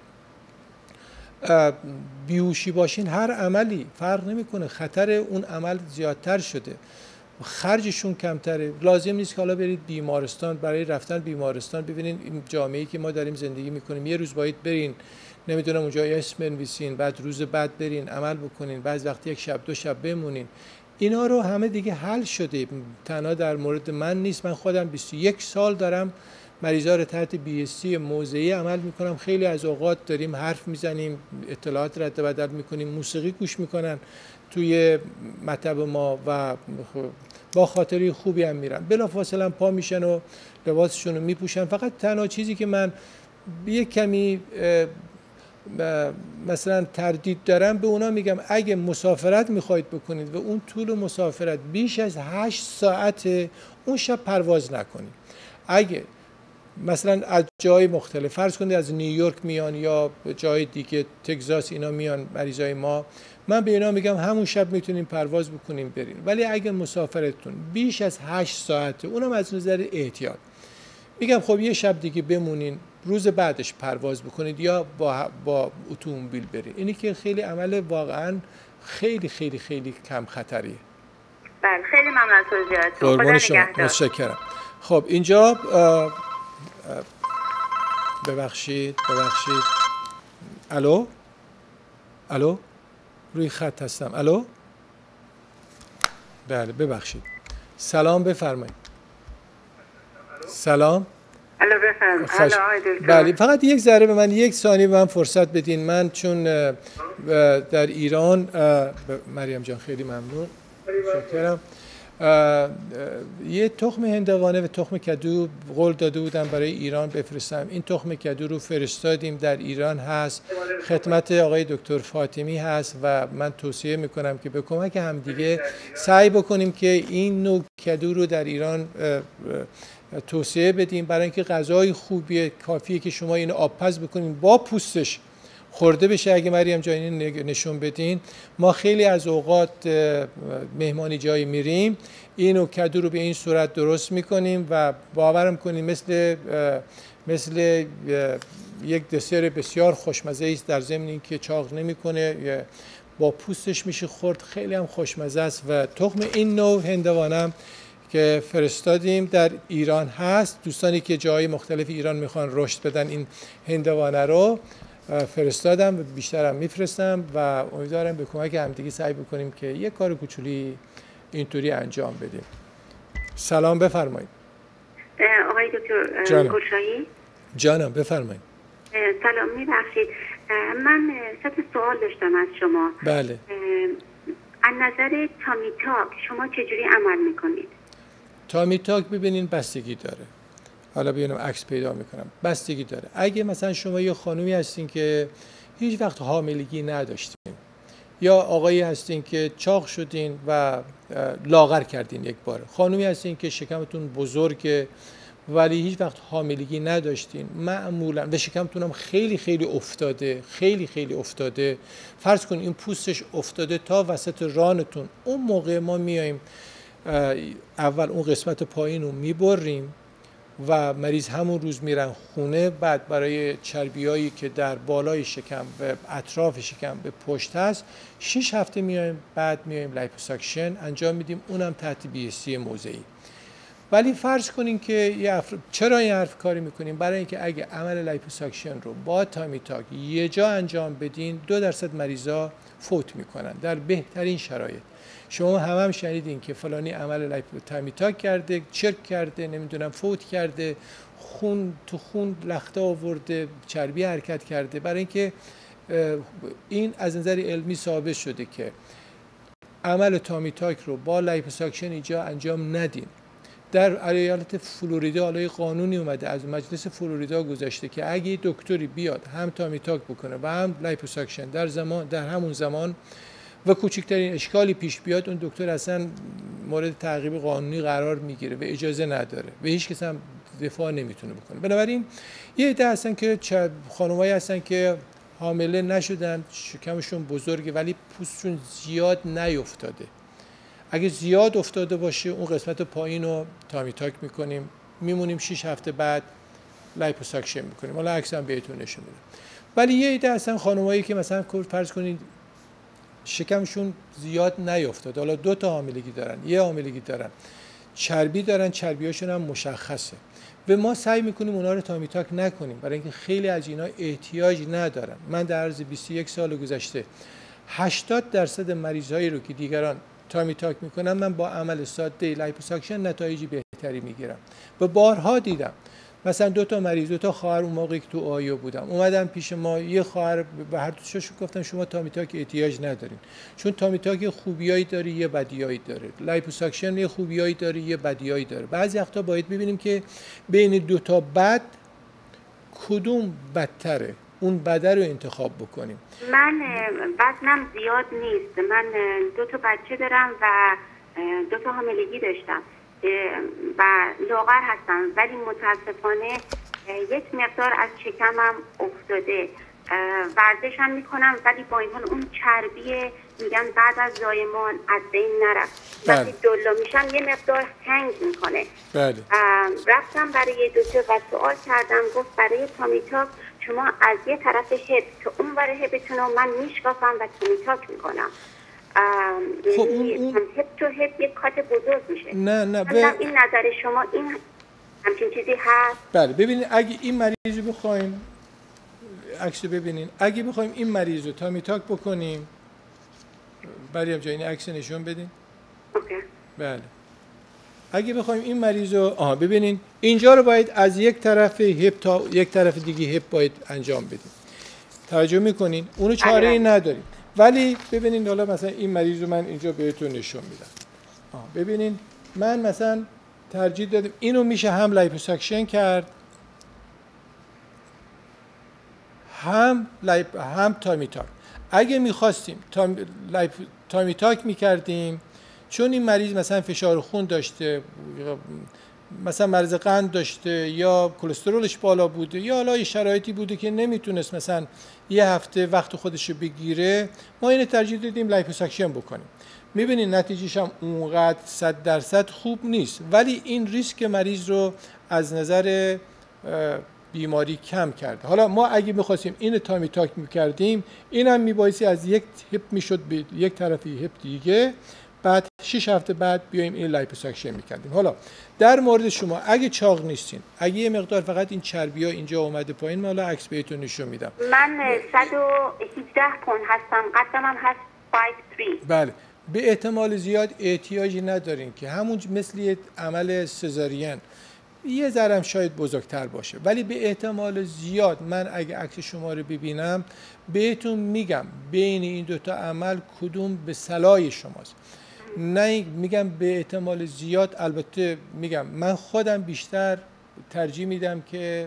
S1: بیهوشی باشین، هر عملی فرق نمیکنه، خطر اون عمل زیادتر شده، خرجشون کمتره. لازم نیست که حالا برید بیمارستان. برای رفتن بیمارستان ببینین این جامعه‌ای که ما داریم زندگی میکنیم، یه روز باید برین نمیدونم اونجا اسم بنویسین، بعد روز بعد برین عمل بکنین، بعض وقت 1 شب 2 شب بمونین. اینا رو همه دیگه حل شده، تنها در مورد من نیست. من خودم 21 سال دارم مریضا رو تحت BSC موضعی عمل میکنم. خیلی از اوقات داریم حرف میزنیم، اطلاعات رد و بدل میکنیم، موسیقی گوش میکنن توی مطب ما و با خاطری خوبی هم میرن. بلافاصله پا میشن و لباسشون رو میپوشن. فقط تنها چیزی که من یک کمی مثلا تردید دارن، به اونا میگم اگه مسافرت میخواید بکنید و اون طول مسافرت بیش از 8 ساعت، اون شب پرواز نکنید. اگه مثلا از جای مختلف، فرض کنید از نیویورک میان یا جای دیگه تگزاس اینا میان مریضای ما، من به اینا میگم همون شب میتونیم پرواز بکنیم برین. ولی اگه مسافرتون بیش از 8 ساعته، اونم از نظر احتیاط میگم خب یه شب دیگه بمونین، روز بعدش پرواز بکنید یا با اتومبیل برید. اینی که خیلی عمل واقعا خیلی خیلی خیلی کم خطریه.
S2: بله خیلی ممنون از توضیحاتتون. خدا نگهدار.
S1: متشکرم. خب اینجا ببخشید الو روی خط هستم. الو بله ببخشید. سلام بفرمایید. سلام.
S2: الو بفرمایید.
S1: بله فقط یک ذره به من 1 ثانیه به من فرصت بدین. من چون در ایران مریم جان خیلی ممنون. شکرم. یه تخم هندوانه و تخم کدو قول داده بودم برای ایران بفرستم. این تخم کدو رو فرستادیم، در ایران هست، خدمت آقای دکتر فاطمی هست و من توصیه میکنم که به کمک همدیگه سعی بکنیم که این نوع کدو رو در ایران توصیه بدیم، برای اینکه غذای خوبیه. کافیه که شما اینو آبپز بکنین با پوستش خورده بشه. اگه مریم جان نشون بدین، ما خیلی از اوقات مهمانی جایی میریم، اینو کدو رو به این صورت درست میکنیم و باورم کنیم مثل یک دسر بسیار خوشمزه است، در ضمن اینکه چاق نمیکنه، با پوستش میشه خورد، خیلی هم خوشمزه است. و تخم این نوع هندوانه که فرستادیم در ایران هست. دوستانی که جای مختلف ایران میخوان رشد بدن این هندوانه رو فرستادم و بیشترم میفرستم و امیدوارم به کمک همدیگه سعی بکنیم که یک کار کوچولی اینطوری انجام بدیم. سلام بفرمایید.
S2: آقای دکتر گلشاهی.
S1: جانم بفرمایید.
S2: سلام، میبخشید من 3 سوال داشتم از شما.
S1: بله.
S2: از نظر تامی تاک شما چجوری عمل میکنید؟
S1: تامی تاک ببینین بستگی داره. حالا ببینم عکس پیدا میکنم. بستگی داره. اگه مثلا شما یه خانومی هستین که هیچ وقت حاملگی نداشتین، یا آقایی هستین که چاق شدین و لاغر کردین یک بار، خانومی هستین که شکمتون بزرگه ولی هیچ وقت حاملگی نداشتین، معمولا و شکمتون هم خیلی خیلی افتاده، فرض کن این پوستش افتاده تا وسط رانتون، اون موقع ما میایم اول اون قسمت پایین رو میبریم و مریض همون روز میرن خونه. بعد برای چربیایی که در بالای شکم و اطراف شکم به پشت هست 6 هفته میایم، بعد میایم لیپوساکشن انجام میدیم، اونم تحت BSC موضعی. ولی فرض کنین که چرا این حرف کاری میکنیم؟ برای اینکه اگه عمل لیپوساکشن رو با تامی تاک یه جا انجام بدین 2% مریضا فوت میکنن در بهترین شرایط. شما هم شنیدین که فلانی عمل تامی تاک کرده، چرک کرده، نمیدونم فوت کرده، خون تو خون لخته آورده، چربی حرکت کرده. برای اینکه این از نظر علمی ثابت شده که عمل تامی تاک رو با لیپوساکشن اینجا انجام ندین. در ایالت فلوریدا حالا قانونی اومده، از مجلس فلوریدا گذاشته که اگه دکتری بیاد هم تامی تاک بکنه و هم لیپوساکشن در همون زمان و کوچکترین اشکالی پیش بیاد، اون دکتر اصلا مورد تعقیب قانونی قرار میگیره و اجازه نداره و هیچ کس هم دفاع نمیتونه بکنه. بنابراین یه عده هستن که خانمایی هستن که حامله نشدن، شکمشون بزرگه ولی پوستشون زیاد نیفتاده. اگه زیاد افتاده باشه اون قسمت پایین رو تامی تاک میکنیم، میمونیم 6 هفته بعد لیپوساکشن میکنیم. حالا عکس هم بهتون نشون میدم. ولی یه عده هستن خانمایی که مثلا فرض کنید شکمشون زیاد نیفتاده، حالا 2 تا حاملگی دارن، یه حاملگی دارن، چربی دارن، چربیاشون هم مشخصه و ما سعی میکنیم اونا رو تامی تاک نکنیم برای اینکه خیلی از اینا احتیاج ندارن. من در عرض 21 سال گذشته 80% مریضایی رو که دیگران تامی تاک میکنم من با عمل ساده لیپوساکشن نتایجی بهتری میگیرم و بارها دیدم. مثلا 2 تا مریض، 2 تا خواهر اون موقعی که تو آیو بودم اومدن پیش ما، یه خواهر به هر دوشون گفتن شما تامی تاک احتیاج ندارین، چون تامی تاک خوبیایی داره یه بدیایی داره، لیپوساکشن یه خوبیایی داره یه بدیایی داره. بعضی وقتا باید ببینیم که بین 2 تا بد کدوم بدتره. اون بده رو انتخاب بکنیم.
S3: من وزنم زیاد نیست، من 2 تا بچه دارم و 2 تا حاملگی داشتم و لاغر هستم، ولی متاسفانه یک مقدار از شکمم افتاده. ورزش هم میکنم ولی با این حال اون چربی میگن بعد از زایمان از بین نرفت. وقتی دلا میشم یه مقدار هنگ میکنه.
S1: بله.
S3: رفتم برای دکتر و سوال کردم، گفت برای تامی تاک شما از یه طرف هپ که اون ور هپتون رو من میشکافم و تامی تاک میکنم.
S1: خب
S3: اون هپ تو هپ یک کات بزرگ میشه.
S1: نه
S3: این نظر شما این همچین چیزی هست؟
S1: بله. ببینید اگه این مریض رو بخوایم عکس ببینین، اگه بخوایم این مریض رو تامی تاک بکنیم، بریم جای این عکس نشون بدین.
S3: اوکی.
S1: بله. اگه بخوایم این مریض رو ببینین اینجا رو باید از یک طرف هپ تا یک طرف دیگه هپ باید انجام بدیم. توجه میکنین؟ اونو چاره ای نداریم. ولی ببینین حالا مثلا این مریض رو من اینجا بهتون نشون میدم. ببینین من مثلا ترجیح دادم اینو میشه هم لایپوساکشن کرد هم تامی تاک. اگه میخواستیم تامی تاک میکردیم، چون این مریض مثلا فشار خون داشته، مثلا مرض قند داشته یا کلسترولش بالا بوده یا حالا شرایطی بوده که نمیتونست مثلا یه هفته وقت خودشو بگیره، ما اینو ترجیح دادیم لایپوساکشن بکنیم. میبینید نتیجهش هم اونقدر 100% خوب نیست، ولی این ریسک مریض رو از نظر بیماری کم کرده. حالا ما اگه می‌خواستیم اینو تامی تاک می‌کردیم، اینم میبایستی از یک هپ میشد به یک طرفی هپ دیگه، بعد 6 هفته بعد بیایم این لایپوساکشن می‌کردیم. حالا در مورد شما اگه چاق نیستین، اگه یه مقدار فقط این چربی‌ها اینجا اومده پایین، من حالا عکس بهتون نشون میدم.
S3: من 117 پوند هستم، قدم هم هست 5'3".
S1: بله. به احتمال زیاد احتیاجی ندارین که همون مثل عمل سزارین یه ذرم شاید بزرگتر باشه، ولی به احتمال زیاد من اگه عکس شما رو ببینم بهتون میگم بین این دوتا عمل کدوم به صلاح شماست. نه میگم به احتمال زیاد، البته میگم من خودم بیشتر ترجیح میدم که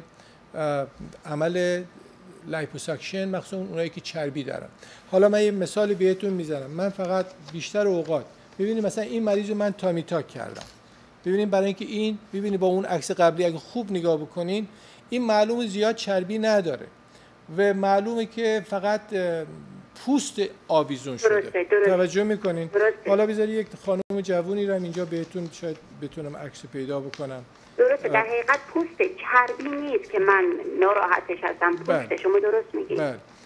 S1: عمل لایپوساکشن، مخصوصا اونایی که چربی دارن. حالا من یه مثال بهتون میزنم. من فقط بیشتر اوقات ببینید مثلا این مریض رو من تامی تاک کردم، ببینید برای اینکه این ببینید با اون عکس قبلی اگه خوب نگاه بکنین این معلومه زیاد چربی نداره و معلومه که فقط پوست آویزون شده.
S3: درسته.
S1: توجه میکنین؟
S3: درسته.
S1: حالا بذاری یک خانم جوونی رو اینجا بهتون شاید بتونم عکس پیدا بکنم.
S3: درسته. در حقیقت پوست چربی نیست که من ناراحتش هستم، پوست شما درست میگید.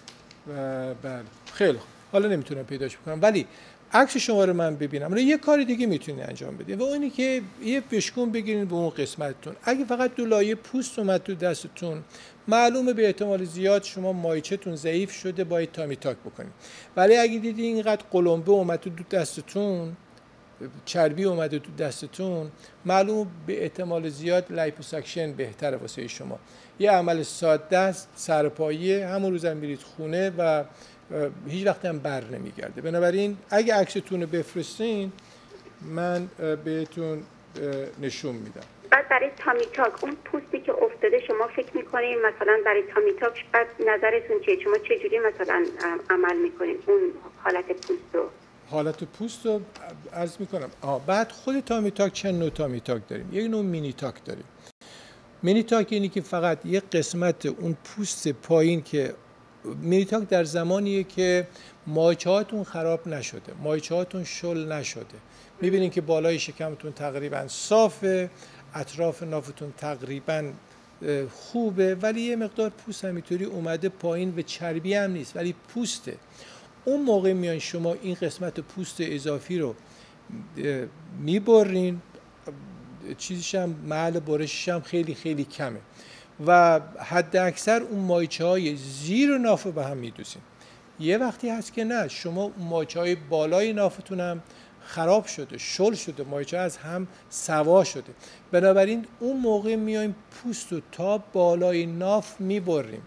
S1: بله. خیلی خوب. حالا نمیتونم پیداش بکنم، ولی عکس شما رو من ببینم. یه کار دیگه میتونید انجام بدید و اونی که یه بشکون بگیرین به اون قسمتتون. اگه فقط دو لایه پوست اومد تو دستتون، معلومه به احتمال زیاد شما مایچه‌تون ضعیف شده، باید تامی تاک بکنید. ولی اگه دیدی اینقدر قلمبه اومد تو دستتون، چربی اومده تو دستتون، معلوم به احتمال زیاد لایپوساکشن بهتره واسه شما. یه عمل ساده است، سرپایه، همون روز هم میرید خونه و هیچ وقت هم بر نمیگرده. بنابراین اگه عکستون رو بفرستین من بهتون نشون میدم.
S3: بعد برای تامی تاک اون پوستی که افتاده شما فکر میکنین مثلا برای تامی تاک بعد نظرتون چیه؟ شما چه جوری مثلا عمل میکنین اون حالت پوست رو؟
S1: حالت پوست رو عرض میکنم. بعد خود تامی تاک چند نوع تامی تاک داریم. یک نوع مینی تاک داریم. مینی تاک اینی که فقط یک قسمت اون پوست پایین که مینی تاک در زمانیه که مایچه‌هاتون خراب نشده، مایچه‌هاتون شل نشده. میبینین که بالای شکمتون تقریبا صافه، اطراف نافتون تقریبا خوبه، ولی یه مقدار پوست همینطوری اومده پایین و چربی هم نیست ولی پوسته. اون موقع میان شما این قسمت پوست اضافی رو میبرین، چیزش هم محل برشش هم خیلی خیلی کمه و حد اکثر اون مایچه های زیر نافه به هم میدوزین. یه وقتی هست که نه، شما اون مایچه های بالای نافتون هم خراب شده، شل شده، مایچه از هم سوا شده. بنابراین اون موقع میایم پوست رو تا بالای ناف میبریم،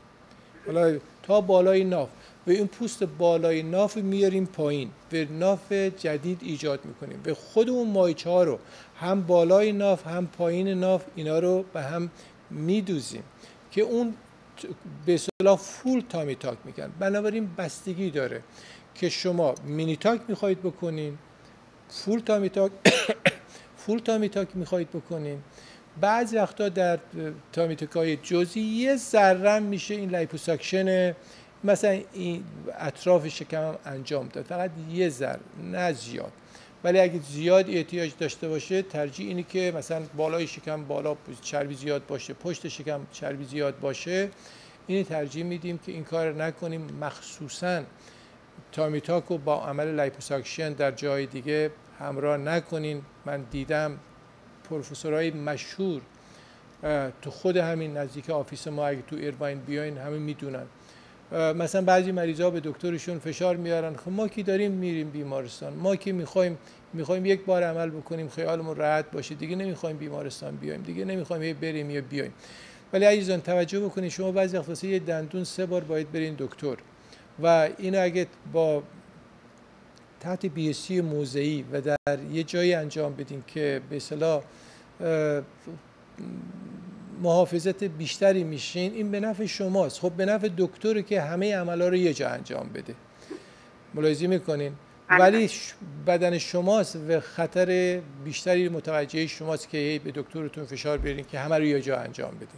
S1: تا بالای ناف، و این پوست بالای ناف میاریم پایین و ناف جدید ایجاد میکنیم و خود اون مایچه ها رو هم بالای ناف هم پایین ناف اینا رو به هم میدوزیم که اون به اصطلاح فول تامی تاک میگن. بنابراین بستگی داره که شما مینی تاک میخواید بکنین، فول تامی تاک فول تامی تاک میخواید بکنین. بعضی وقتا در تامی تاک‌های جزئی یه ذره میشه این لیپوساکشن مثلا این اطراف شکم هم انجام داد، فقط یه ذره، نه زیاد. ولی اگه زیاد احتیاج داشته باشه ترجیح اینه که مثلا بالای شکم بالا چربی زیاد باشه، پشت شکم چربی زیاد باشه، این ترجیح میدیم که این کار نکنیم. مخصوصا تامی تاک رو با عمل لیپوساکشن در جای دیگه همراه نکنین. من دیدم پروفسورهای مشهور تو خود همین نزدیک آفیس ما، اگه تو ایرواین بیاین همه میدونن، مثلا بعضی مریضا به دکترشون فشار میارن، خب ما که داریم میریم بیمارستان، ما که میخوایم یک بار عمل بکنیم خیالمون راحت باشه، دیگه نمیخوایم بیمارستان بیایم، دیگه نمیخوایم بریم یا بیایم. ولی عزیزان توجه بکنید، شما بعضی وقتا واسه یه دندون 3 بار باید برین دکتر و اینو اگه با تحت BSc موضعی و در یه جایی انجام بدین که به اصطلاح محافظت بیشتری میشین، این به نفع شماست. خب به نفع دکتره که همه عملا رو یه جا انجام بده، ملاحظه میکنین؟ ولی بدن شماست و خطر بیشتری متوجه شماست که به دکترتون فشار بیارین که همه رو یه جا انجام بدین.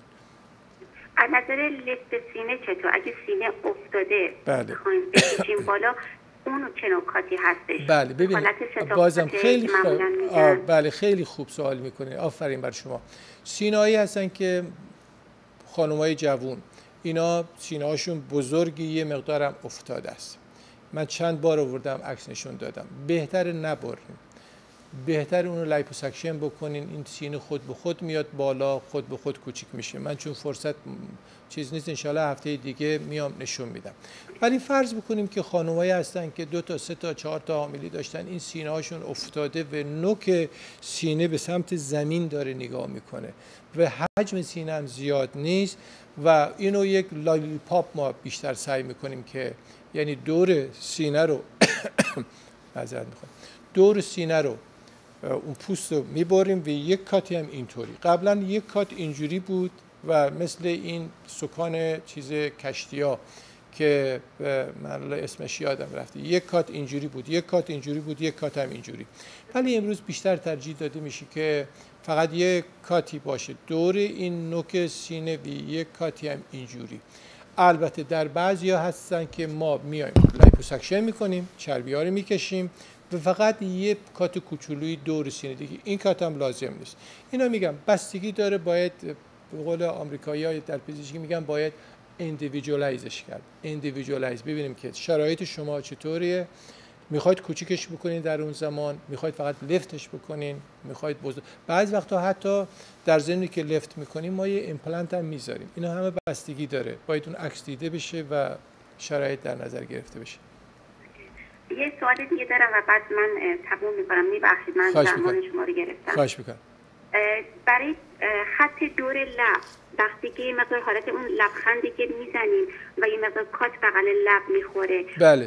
S3: از نظر لفت سینه چطور؟ اگه سینه افتاده
S1: بله
S3: بکشیم بالا، اون چه نکاتی هستش؟
S1: بله ببینید بازم خیلی بله خیلی خوب سوال میکنین، آفرین بر شما. سینه‌هایی هستن که خانم‌های جوون اینا سینه هاشون بزرگی، یه مقدارم افتاده است. من چند بار آوردم عکس نشون دادم. بهتر نبریم، بهتر اون رو لیپوساکشن بکنین، این سینه خود به خود میاد بالا، خود به خود کوچیک میشه. من چون فرصت چیز نیست، انشالله هفته دیگه میام نشون میدم. ولی فرض بکنیم که خانمایی هستن که 2 تا 3 تا 4 تا حاملی داشتن، این سینه هاشون افتاده و نوک سینه به سمت زمین داره نگاه میکنه و حجم سینه هم زیاد نیست و اینو یک لالیپاپ ما بیشتر سعی میکنیم که یعنی دور سینه رو معذرت میخوام، دور سینه رو اون پوست رو میبریم و یک کاتی هم اینطوری. قبلا یک کات اینجوری بود و مثل این سکان چیز کشتیا که من اسمش یادم رفته، یک کات اینجوری بود، یک کات اینجوری بود، یک کات هم اینجوری. ولی امروز بیشتر ترجیح داده میشه که فقط یک کاتی باشه دور این نوک سینه و یک کاتی هم اینجوری. البته در بعضیا هستن که ما میایم لیپوساکشن میکنیم، چربی ها رو میکشیم و فقط یه کات کوچولویی دور سینه دیگه، این کات هم لازم نیست. اینا میگم بستگی داره، باید به قول آمریکایی‌ها در پزشکی میگن باید اندیویدوالایزش کرد. اندیویدوالایز، ببینیم که شرایط شما چطوریه، میخواید کوچیکش بکنین در اون زمان، میخواید فقط لفتش بکنین، میخواید بعضی وقتا حتی در ضمنی که لفت میکنیم ما یه ایمپلنت هم میذاریم. اینا همه بستگی داره، باید اون عکس دیده بشه و شرایط در نظر گرفته بشه.
S3: یه سوال دیگه دارم و بعد من تموم میکنم. میبخشید من زمان شما رو گرفتم.
S1: خواهش میکنم.
S3: برای خط دور لب وقتی که یه مقدار حالت اون لبخندی که میزنیم و یه مقدار کات بغل لب میخوره،
S1: بله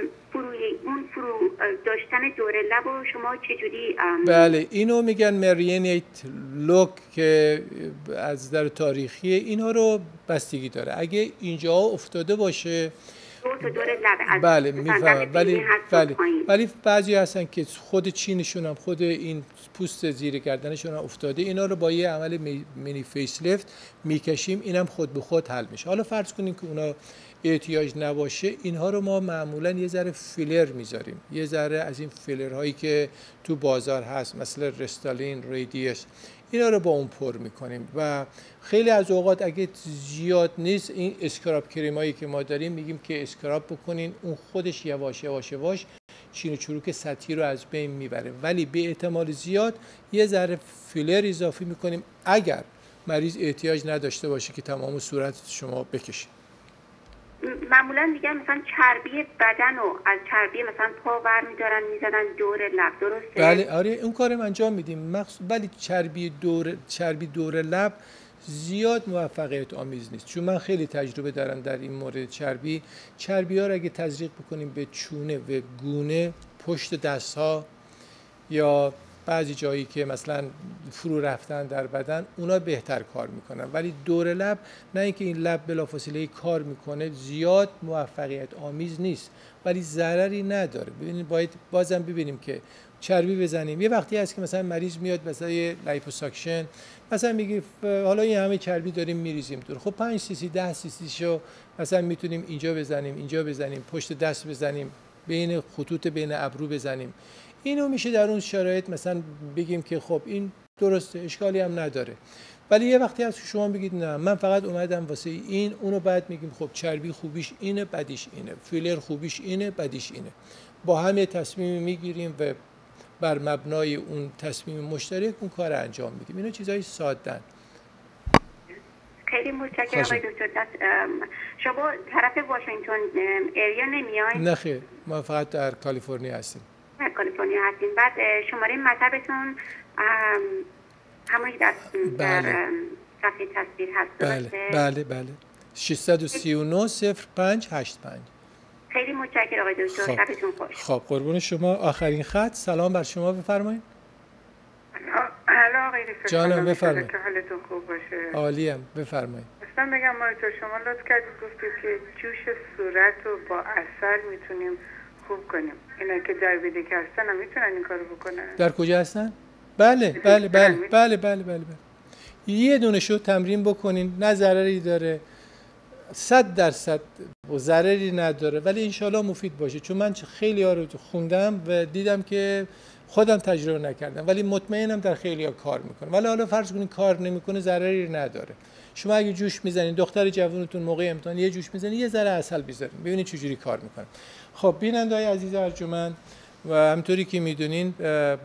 S3: فرو داشتن دور لب رو شما چجوری؟
S1: بله اینو میگن مرینیت لوک که از در تاریخی اینها رو بستگی داره. اگه اینجا افتاده باشه
S3: دور لب،
S1: بله میفهمم، ولی بعضی هستن که خود چینشون هم، خود این پوست زیر گردنشون هم افتاده، اینا رو با یه عمل مینی فیس لفت میکشیم، اینم خود به خود حل میشه. حالا فرض کنیم که اونا احتیاج نباشه، اینها رو ما معمولا یه ذره فیلر میذاریم، یه ذره از این فیلرهایی که تو بازار هست مثل رستالین، ریدیس، اینا رو با اون پر میکنیم و خیلی از اوقات اگه زیاد نیست این اسکراب کریمایی که ما داریم میگیم که اسکراب بکنین، اون خودش یواش یواش چین و چروک سطحی رو از بین میبره. ولی به احتمال زیاد یه ذره فیلر اضافه میکنیم اگر مریض احتیاج نداشته باشه که تمام صورت شما بکشید.
S3: معمولا دیگه مثلا چربی بدن رو از چربی مثلا پا برمی‌دارن میزدن دور لب، درسته؟
S1: بله آره اون کارم انجام میدیم، ولی چربی دور لب زیاد موفقیت آمیز نیست، چون من خیلی تجربه دارم در این مورد. چربی ها رو اگه تزریق بکنیم به چونه و گونه، پشت دست ها یا بعضی جایی که مثلا فرو رفتن در بدن اونا بهتر کار میکنن، ولی دور لب نه اینکه این لب بلافاصله کار میکنه زیاد موفقیت آمیز نیست ولی ضرری نداره. ببینید باید بازم ببینیم که چربی بزنیم. یه وقتی هست که مثلا مریض میاد مثلا یه لیپوساکشن مثلا میگه حالا این همه چربی داریم میریزیم دور، خب 5 سی سی 10 سی سی شو مثلا میتونیم اینجا بزنیم، اینجا بزنیم، پشت دست بزنیم، بین خطوط بین ابرو بزنیم. اینو میشه در اون شرایط مثلا بگیم که خب این درسته، اشکالی هم نداره. ولی یه وقتی هست شما بگید نه من فقط اومدم واسه این، اونو بعد میگیم خب چربی خوبیش اینه بدیش اینه، فیلر خوبیش اینه بدیش اینه، با همه تصمیم میگیریم و بر مبنای اون تصمیم مشترک اون کار انجام میدیم. اینا چیزای ساده‌ان.
S3: خیلی متشکرم آقای دکتر. شما طرف واشنگتن ایریا نمیاین؟
S1: نه خیر، ما فقط در کالیفرنیا هستیم.
S3: در کالیفرنیا هستیم. بعد شماره مطبتون همونی در صفحه تصویر هست درسته؟
S1: بله 639 0585.
S3: خیلی متشکرم آقای دکتر. شبتون خوش.
S1: خب قربون شما. آخرین خط. سلام بر شما، بفرمایید.
S4: هلا آقای دکتر.
S1: جانم بفرمایید.
S4: حالتون خوب باشه.
S1: عالیم، بفرمایید.
S4: اصلا بگم مایتو شما لطف کردید گفتید که جوش صورت رو با عسل میتونیم خوب کنیم. اینا که دیابتیک هستن هم میتونن این کارو بکنن.
S1: در کجا هستن؟ بله. یه دونه شو تمرین بکنین، نه ضرری داره، 100% ضرری نداره، ولی انشالله مفید باشه. چون من خیلی ها رو خوندم و دیدم که خودم تجربه نکردم ولی مطمئنم در خیلی ها کار میکنه. ولی حالا فرض کنین کار نمیکنه، ضرری نداره. شما اگه جوش میزنین، دختر جوونتون موقع امتحان یه جوش میزنین، یه ذره عسل بذارین ببینید چجوری کار میکنه. خب بیننده‌های عزیز ارجمند و همطوری که میدونین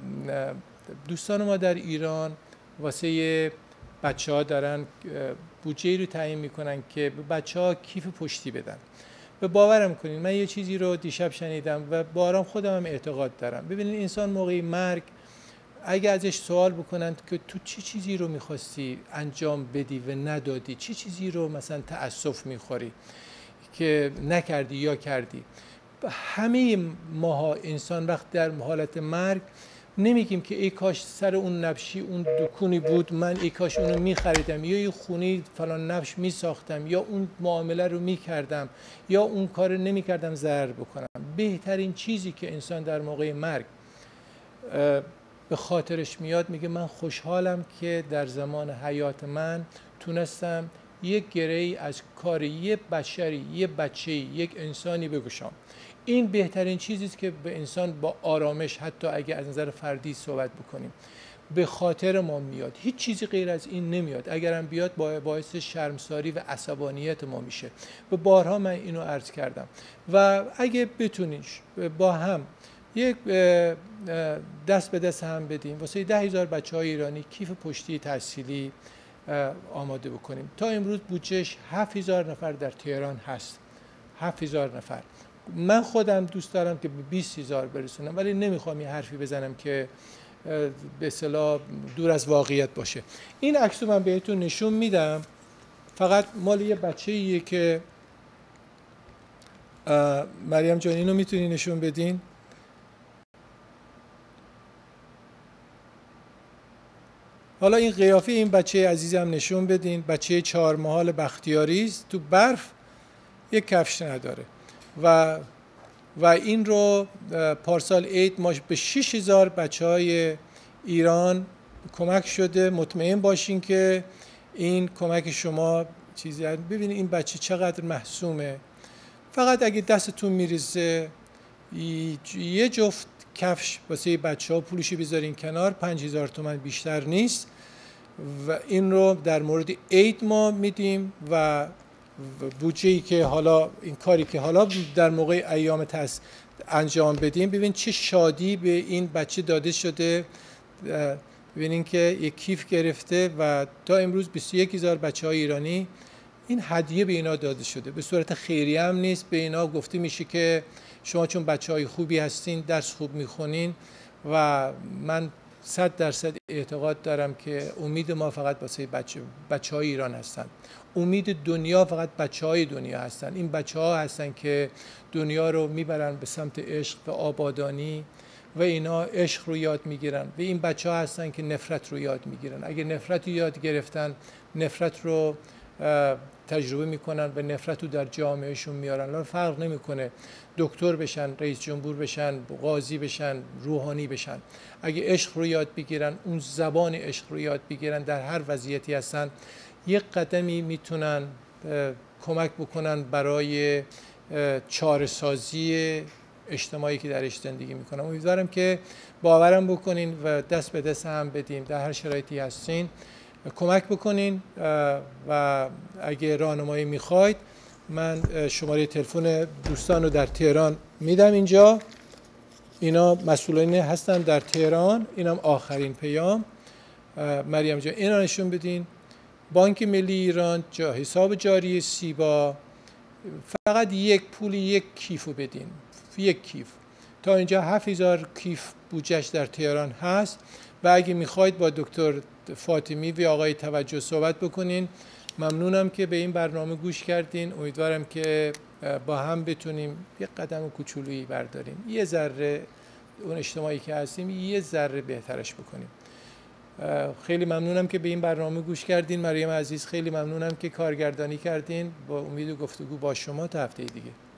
S1: دوستان ما در ایران واسه بچه‌ها دارن بودجه‌ای رو تعیین میکنن که به بچه‌ها کیف پشتی بدن. به باورم کنین من یه چیزی رو دیشب شنیدم و بارام خودم هم اعتقاد دارم. ببینید انسان موقع مرگ اگه ازش سوال بکنن که تو چه چیزی رو میخواستی انجام بدی و ندادی، چه چیزی رو مثلا تأسف میخوری که نکردی یا کردی، همه ماها انسان وقت در حالت مرگ نمیگیم که ای کاش سر اون نبشی اون دکونی بود، من ای کاش اونو میخریدم یا یه خونی فلان نبش میساختم یا اون معامله رو میکردم یا اون کار نمیکردم ضرر بکنم. بهترین چیزی که انسان در موقع مرگ به خاطرش میاد میگه من خوشحالم که در زمان حیات من تونستم یک گره‌ای از کار یه بشری، یه بچه‌ای، یک انسانی بگوشم. این بهترین چیزی است که به انسان با آرامش، حتی اگه از نظر فردی صحبت بکنیم، به خاطر ما میاد. هیچ چیزی غیر از این نمیاد. اگرم بیاد باعث شرمساری و عصبانیت ما میشه. به بارها من اینو عرض کردم. و اگه بتونین با هم یک دست به دست هم بدیم واسه 10,000 بچه‌های ایرانی کیف پشتی تحصیلی آماده بکنیم. تا امروز بودجهش 7,000 نفر در تهران هست. 7,000 نفر. من خودم دوست دارم که به 20,000 برسونم ولی نمیخوام یه حرفی بزنم که به اصطلاح دور از واقعیت باشه. این عکس رو من بهتون نشون میدم، فقط مال یه بچه‌ایه که مریم جان اینو میتونی نشون بدین؟ حالا این قیافه این بچه عزیزم نشون بدین. بچه 4 ماهه بختیاری است، تو برف یک کفش نداره و این رو پارسال عید ما به 6,000 بچه‌های ایران کمک شده. مطمئن باشین که این کمک شما چیزی هست. ببینید این بچه چقدر محسومه. فقط اگه دستتون میریزه یه جفت کفش واسه بچه‌ها پولشی بذارین کنار، 5,000 تومان بیشتر نیست و این رو در مورد عید ما میدیم و بودجه‌ای که حالا این کاری که حالا در موقع ایام انجام بدیم. ببین چه شادی به این بچه داده شده. ببینین که یک کیف گرفته و تا امروز 21,000 بچه‌های ایرانی این هدیه به اینا داده شده. به صورت خیریه هم نیست، به اینا گفته میشه که شما چون بچه‌های خوبی هستین، درس خوب میخونین و من 100% اعتقاد دارم که امید ما فقط واسه بچه‌های ایران هستن. امید دنیا فقط بچه‌های دنیا هستن. این بچه‌ها هستن که دنیا رو میبرن به سمت عشق و آبادانی و اینا عشق رو یاد میگیرن و این بچه ها هستن که نفرت رو یاد میگیرن. اگه نفرت رو یاد گرفتن، نفرت رو تجربه میکنن و نفرت رو در جامعهشون میارن. الان فرق نمیکنه دکتر بشن، رئیس جمهور بشن، قاضی بشن، روحانی بشن. اگه عشق رو یاد بگیرن، اون زبان عشق رو یاد بگیرن، در هر وضعیتی هستن یک قدمی میتونن کمک بکنن برای چاره‌سازی اجتماعی که درش زندگی میکنم. امیدوارم که باورم بکنین و دست به دست هم بدیم، در هر شرایطی هستین کمک بکنین و اگه راهنمایی میخواید من شماره تلفن دوستان رو در تهران میدم اینجا. اینا مسئولین هستن در تهران. اینم آخرین پیام. مریم جان اینا نشون بدین. بانک ملی ایران حساب جاری سیبا، فقط یک پول یک کیفو بدین، یک کیف. تا اینجا 7000 کیف بودجهش در تهران هست و اگه میخواید با دکتر فاطمی و آقای توجه صحبت بکنین. ممنونم که به این برنامه گوش کردین. امیدوارم که با هم بتونیم یک قدم کوچولویی برداریم، یه ذره اون اجتماعی که هستیم یه ذره بهترش بکنیم. خیلی ممنونم که به این برنامه گوش کردین. مریم عزیز خیلی ممنونم که کارگردانی کردین. با امید گفتگو با شما تا هفته دیگه.